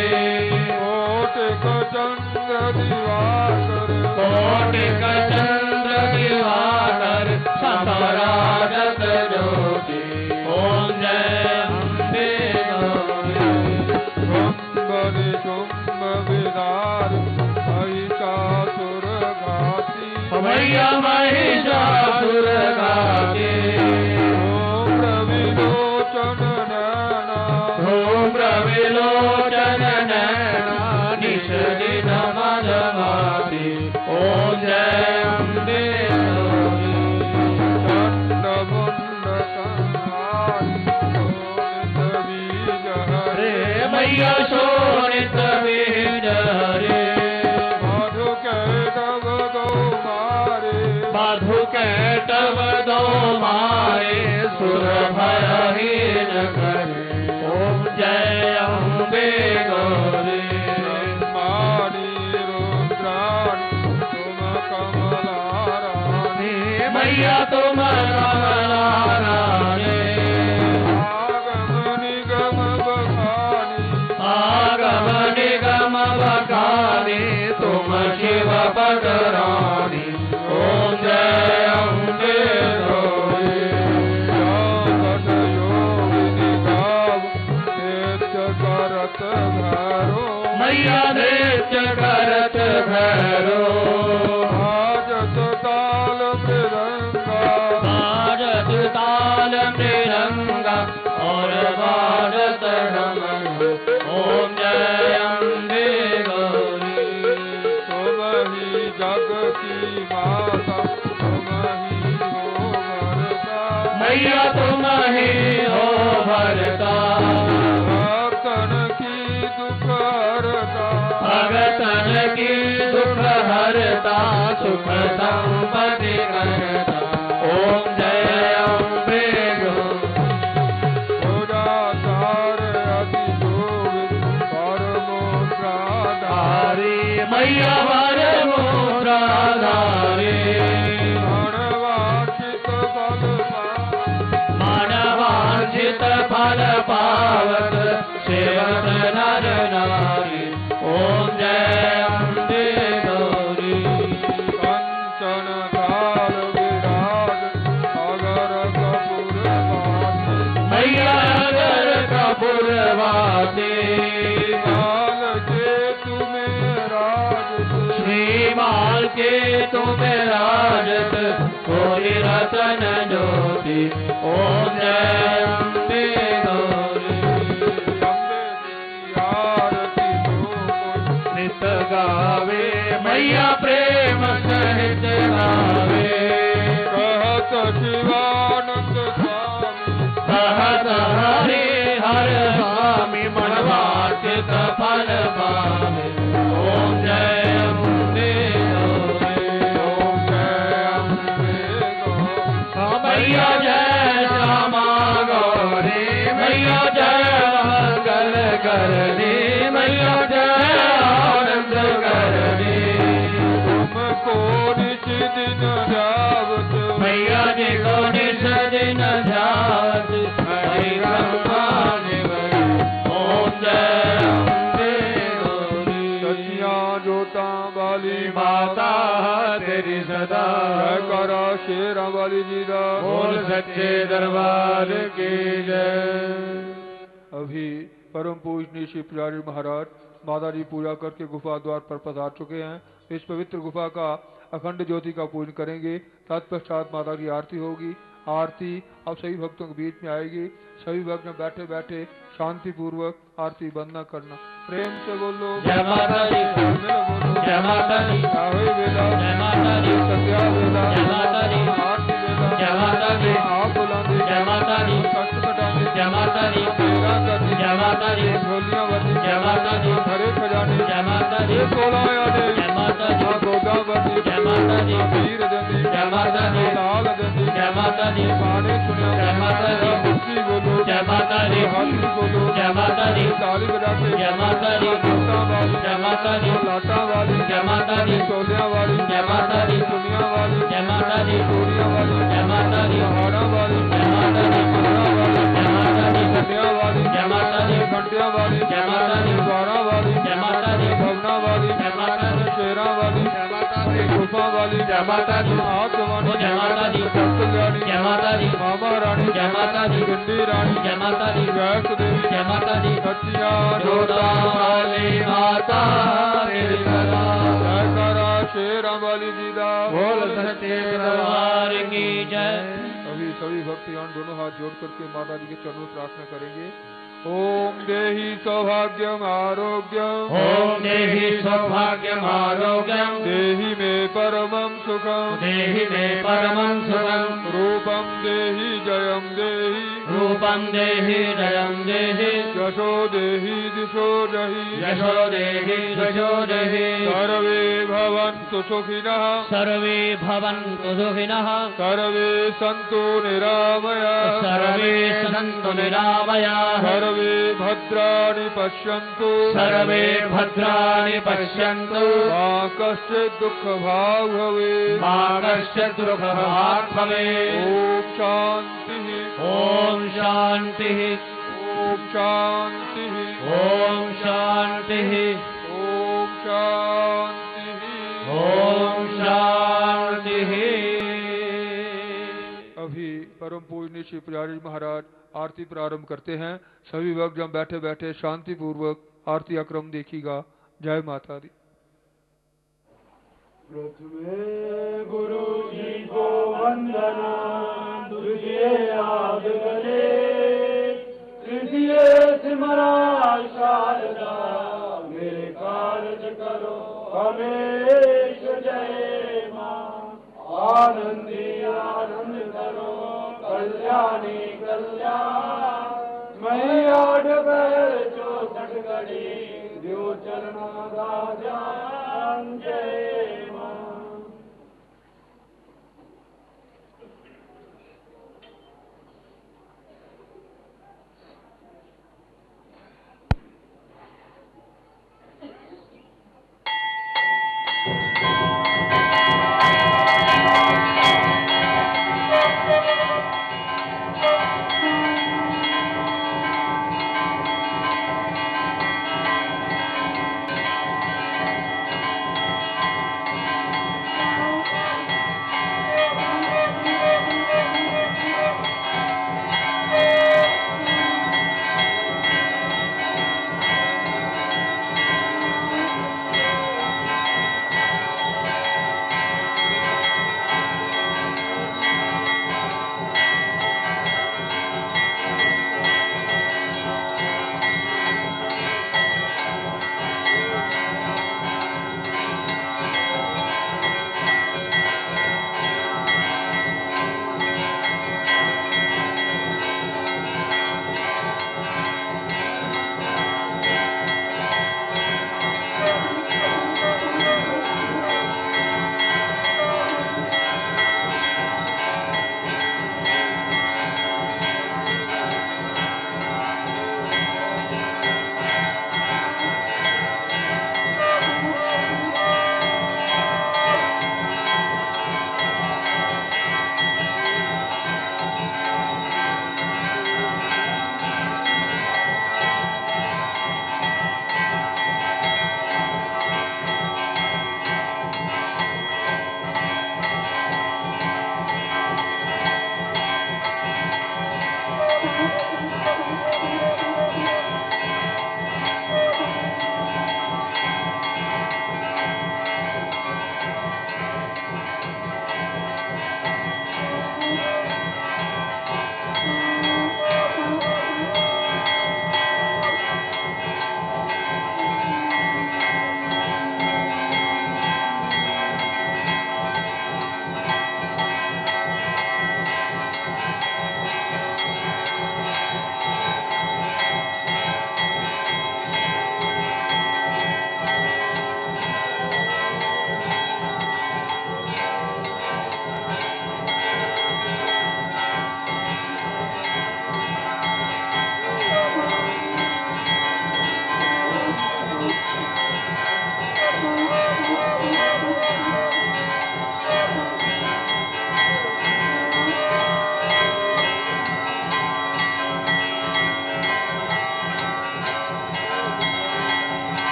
कोटिक चंद्र दिवाकर कोटिक चंद्र दिवाकर संपरागत ज्योति ओम जय अम्बे गौरी बंबनि शुंभ विदार महिषासुर घाती मैया महिषासुर घाती ओम रविलोचन नैना ओम प्रविलोचन नैना निश दिन मदमाती ओम जय अम्बे गौरी चंड मुंड संहारी शोभित बीज हरे रे मैया शोणित बीज हरे मधु कैटव गो मारे मधु कैटव दो मारे सुर भयहीन करे ओम जय अम्बे गौरी ब्रह्माणि रुद्राणि तुम कमला रानी मैया तुम कमला रानी आगम निगम बखानी आगम निगम बखानी तुम शिव पद रानी ओम जय अम्बे गौरी जगत योगिनी गाव नित्य करत भैरो मैया नृत्य करत भैरो आजत ताल मृदंगा बाजत ताल मृदंगा और बाजत ढमरू ओम जय अम्बे गौरी तुम ही जग की माता तुम ही हो भरता मैया तुम ही हो भरता भक्तन की दुख हरता भगतन की दुख हरता सुख संपत्ति करता ओम जय अम्बे गौरी उदाचार अति शोभित परमोद्राधारी धारी मैया परमोद्राधारी अणवांछित फल मानवांछित फल पावत सेवक नर नारी ओम जय अम्बे गौरी कंचन थाल विराज अगर कपूर वासी मैया अगर कपूरवासी काल के तुम्हें राजत श्रीमाल के तुम राजत कोई रतन ज्योति ओम जय अम्बे गौरी अम्बे की आरती तो नित गावे मैया प्रेम सहित गावे कहत शिवानंद स्वामी कहत हरि हर स्वामी मनवांछित फल पावे ओम जय अम्बे गौरी ओम जय अम्बे गो मैया जय श्यामा गौरी मैया जय मंगल करनी मैया जय आनंद करनी तुमको निज दिन जावत मैया जी को निज दिन ध्यात हरि ब्रह्मा निवरी ओम जय अम्बे गौरी सचिया जोता वाली जयकारा शेरा वाली जी दा बोल सच्चे दरबार की जय। अभी परम पूजनीय श्री पुजारी महाराज माता जी पूजा करके गुफा द्वार पर पधार चुके हैं। इस पवित्र गुफा का अखंड ज्योति का पूजन करेंगे। तत्पश्चात माता की आरती होगी। आरती अब सभी भक्तों के बीच में आएगी। सभी भक्त बैठे बैठे शांति पूर्वक आरती बंद न करना। प्रेम से बोलो जय माता दी, बोलो जय माता दी, सावे वेला जय माता दी, सत्या वेला जय माता दी, आरती वेला जय माता दी, आप बुलाते जय माता दी, कष्ट कटाने जय माता दी, सेवा करनी जय माता दी, झोलियां बनी जय माता दी, हरे खजाने जय माता दी, सोला यादे जय माता दी, गोदा बनी जय माता दी, वीर जनी जय माता दी, लाल जनी जय माता दी, गाने सुनिया जय माता दी, मुक्ति बोलो जय माता दी, हाथी बोलो जय माता दी, ताली बजाते जय माता दी, लाटा वाली जय माता दी, लाटा वाली जय माता दी, सोलिया वाली जय माता दी, दुनिया वाली जय माता दी, चोरिया वाली जय माता दी, पहाड़ा वाली जय माता दी, पहाड़ा वाली जय माता दी, कन्या वाली जय माता दी, घंटिया वाली जय माता दी, द्वारा वाली जय माता दी, भवना वाली जय माता दी, शेरा वाली जय माता दी, गुफा वाली जय माता दी, आत्मवाणी जय माता दी, कल्याणी जय माता दी, मामा रानी जय माता दी, पिंडी रानी जय माता दी, वैष्णो देवी जय माता दी, सचिया जोता वाली माता निर्मला जयकारा शेरा वाली जी दा बोल सच्चे दरबार की जय। अभी सभी भक्तगण दोनों हाथ जोड़ करके माता जी के चरणों में प्रार्थना करेंगे। ओम देहि सौभाग्यम आरोग्यम ओम देहि सौभाग्यम आरोग्यम देहि मे परमं सुखम देहि मे परमं सुखम रूपम देहि जयम देहि रूपं देहि जयं देहि यशो देहि दिशो जहि यशो देहि यशो देहि सर्वे भवन्तु सुखिनः सर्वे भवन्तु सुखिनः सर्वे सन्तु निरामयाः सर्वे सन्तु निरामयाः सर्वे भद्राणि पश्यन्तु सर्वे भद्राणि पश्यन्तु मा कश्चित् दुःखभाग् भवेत् मा कश्चित् दुःखभाग् भवेत्। ॐ शान्तिः ॐ शान्तिः ॐ शान्तिः ॐ शान्तिः ॐ शान्तिः ॐ शान्तिः। अभी परम पूजनीय श्री पुजारी महाराज आरती प्रारंभ करते हैं। सभी भक्त जब बैठे बैठे शांति पूर्वक आरती का क्रम देखिएगा। जय माता दी। प्रथमे गुरु जी को वंदना, दूसरे आद गले, तृतीय सिमरा शारदा, मेरे कार्य करो हमेश जय मां। आनंदी आनंद करो कल्याणी कल्याण, मैं आठ पैर 64 घड़ी दियो चरणा दा ध्यान। जय मां।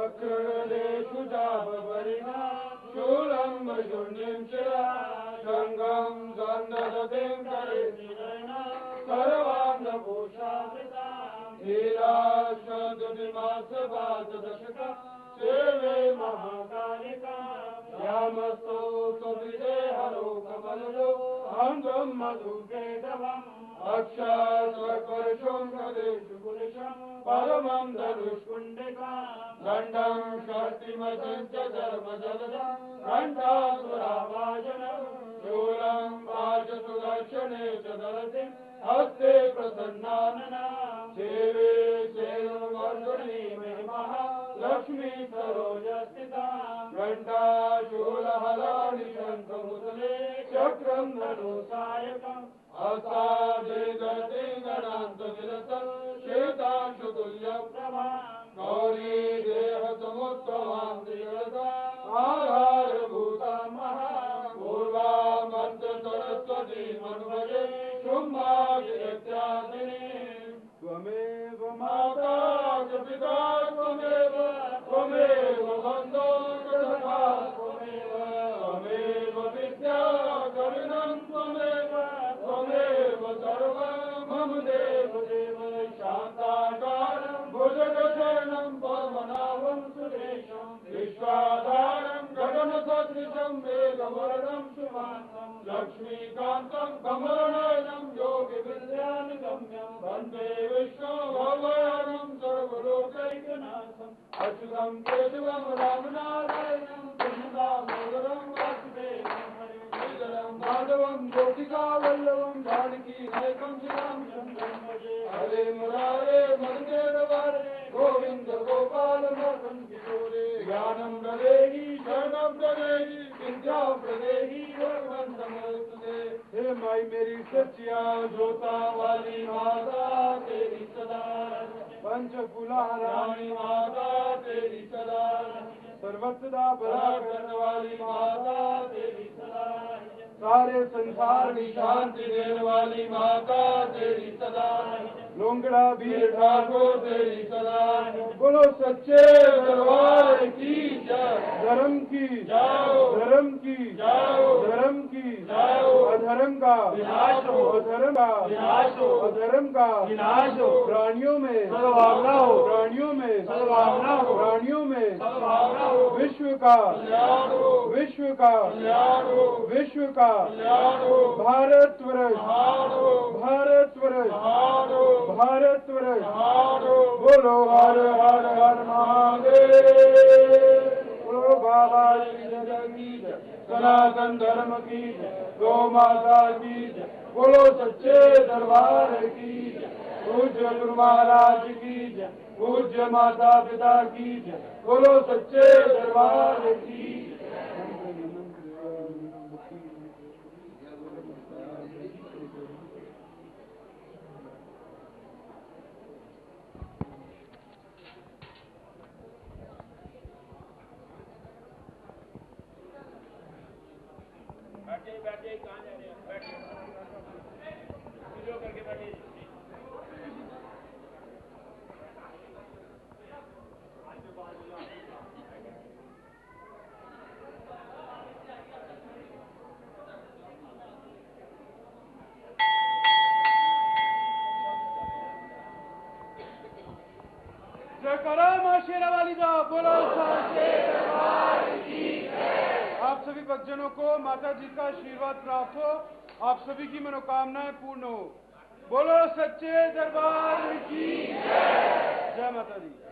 वक्रदेषु चापरिणा शूलं शून्यं शिरा शङ्खं सन्ददतिं करेणा सर्वाङ्गभूषावृता हीराश्वदुतिमासपादशका सेवे महाकालिका श्यामस्तो सुविदे हरो कमलो हंसं मधुकेटवम् अक्षास्वर्परशुं कदेषु कुलिशं परमं धनुष्कुण्डिकां दण्डं शक्तिमतं च धर्मजलदं घण्टासुराभाजनं शूलं वाचसुदर्शने च दलतिं हस्ते प्रसन्नानना सेवे सेववर्धुनी महिमः लक्ष्मी सरोजस्थिता घण्टा शूलहलानि शङ्खमुदले चक्रं धनुसायकम् हस्तादिगतिगणान्तविलसत् श्वेतांशुतुल्यप्रभा गौरी देहसमुत्तमां त्रिगता आधारभूता महा पूर्वामर्धसरस्वती मन्वये शुम्भादित्यादिनी त्वमेव माता च पिता त्वमेव त्वमेव बन्धो च सखा त्वमेव विद्या करुणं त्वमेव त्वमेव सर्वं मम देव देव शान्ताकारं भुजगशयनं पद्मनाभं सुरेशं विश्वाधारं गगनसदृशं मेघवर्णं शुभाङ्गं लक्ष्मीकान्तं कमलनयनं योगिविद्यानुगम्यं वन्दे विष्णु भगवानं सर्वलोकैकनाथम् अच्युतं केशवं रामनारायणं कृष्णदामोदरं वासुदेवं हरिं माधवं गोपिकावल्लभं जानकी नायकं श्रीरामचन्द्रं भजे हरे मुरारे मदनवारे गोविन्द गोपाल मदन किशोरे ज्ञानं प्रदेहि शरणं प्रदेहि विद्या प्रदेहि वरवन्दनमस्तुते हे माई मेरी सच्चिया जोता वाली माता तेरी सदा पंचकुला रानी माता तेरी सदा सर्वसदा भला करने वाली माता तेरी सदा सारे संसार की शांति देने वाली माता तेरी सदा लोंगड़ा वीर ठाकुर तेरी सदा बोलो सच्चे दरबार की जय धर्म की जाओ धर्म की जाओ धर्म की जाओ अधर्म का विनाश हो अधर्म का विनाश हो अधर्म का विनाश हो प्राणियों में सद्भावना हो प्राणियों में सद्भावना हो प्राणियों में सद्भावना हो विश्व का कल्याण हो विश्व का कल्याण हो विश्व का कल्याण हो भारतवर्ष भारतवर्ष भारतवर्ष बोलो हर हर हर महादेव बोलो बाबा श्री की जय सनातन धर्म की जय गौ माता की जय बोलो सच्चे दरबार की जय पूज्य गुरु महाराज की जय पूज्य माता पिता की जय बोलो सच्चे दरबार की बैठे कहाँ जा रहे हैं बैठे वीडियो करके बैठे जयकारा मां शेरा वाली दा बोलो साचे दरबार की जय। आप सभी भक्तजनों को माता जी का आशीर्वाद प्राप्त हो आप सभी की मनोकामनाएं पूर्ण हो बोलो सच्चे दरबार की जय। जय माता दी।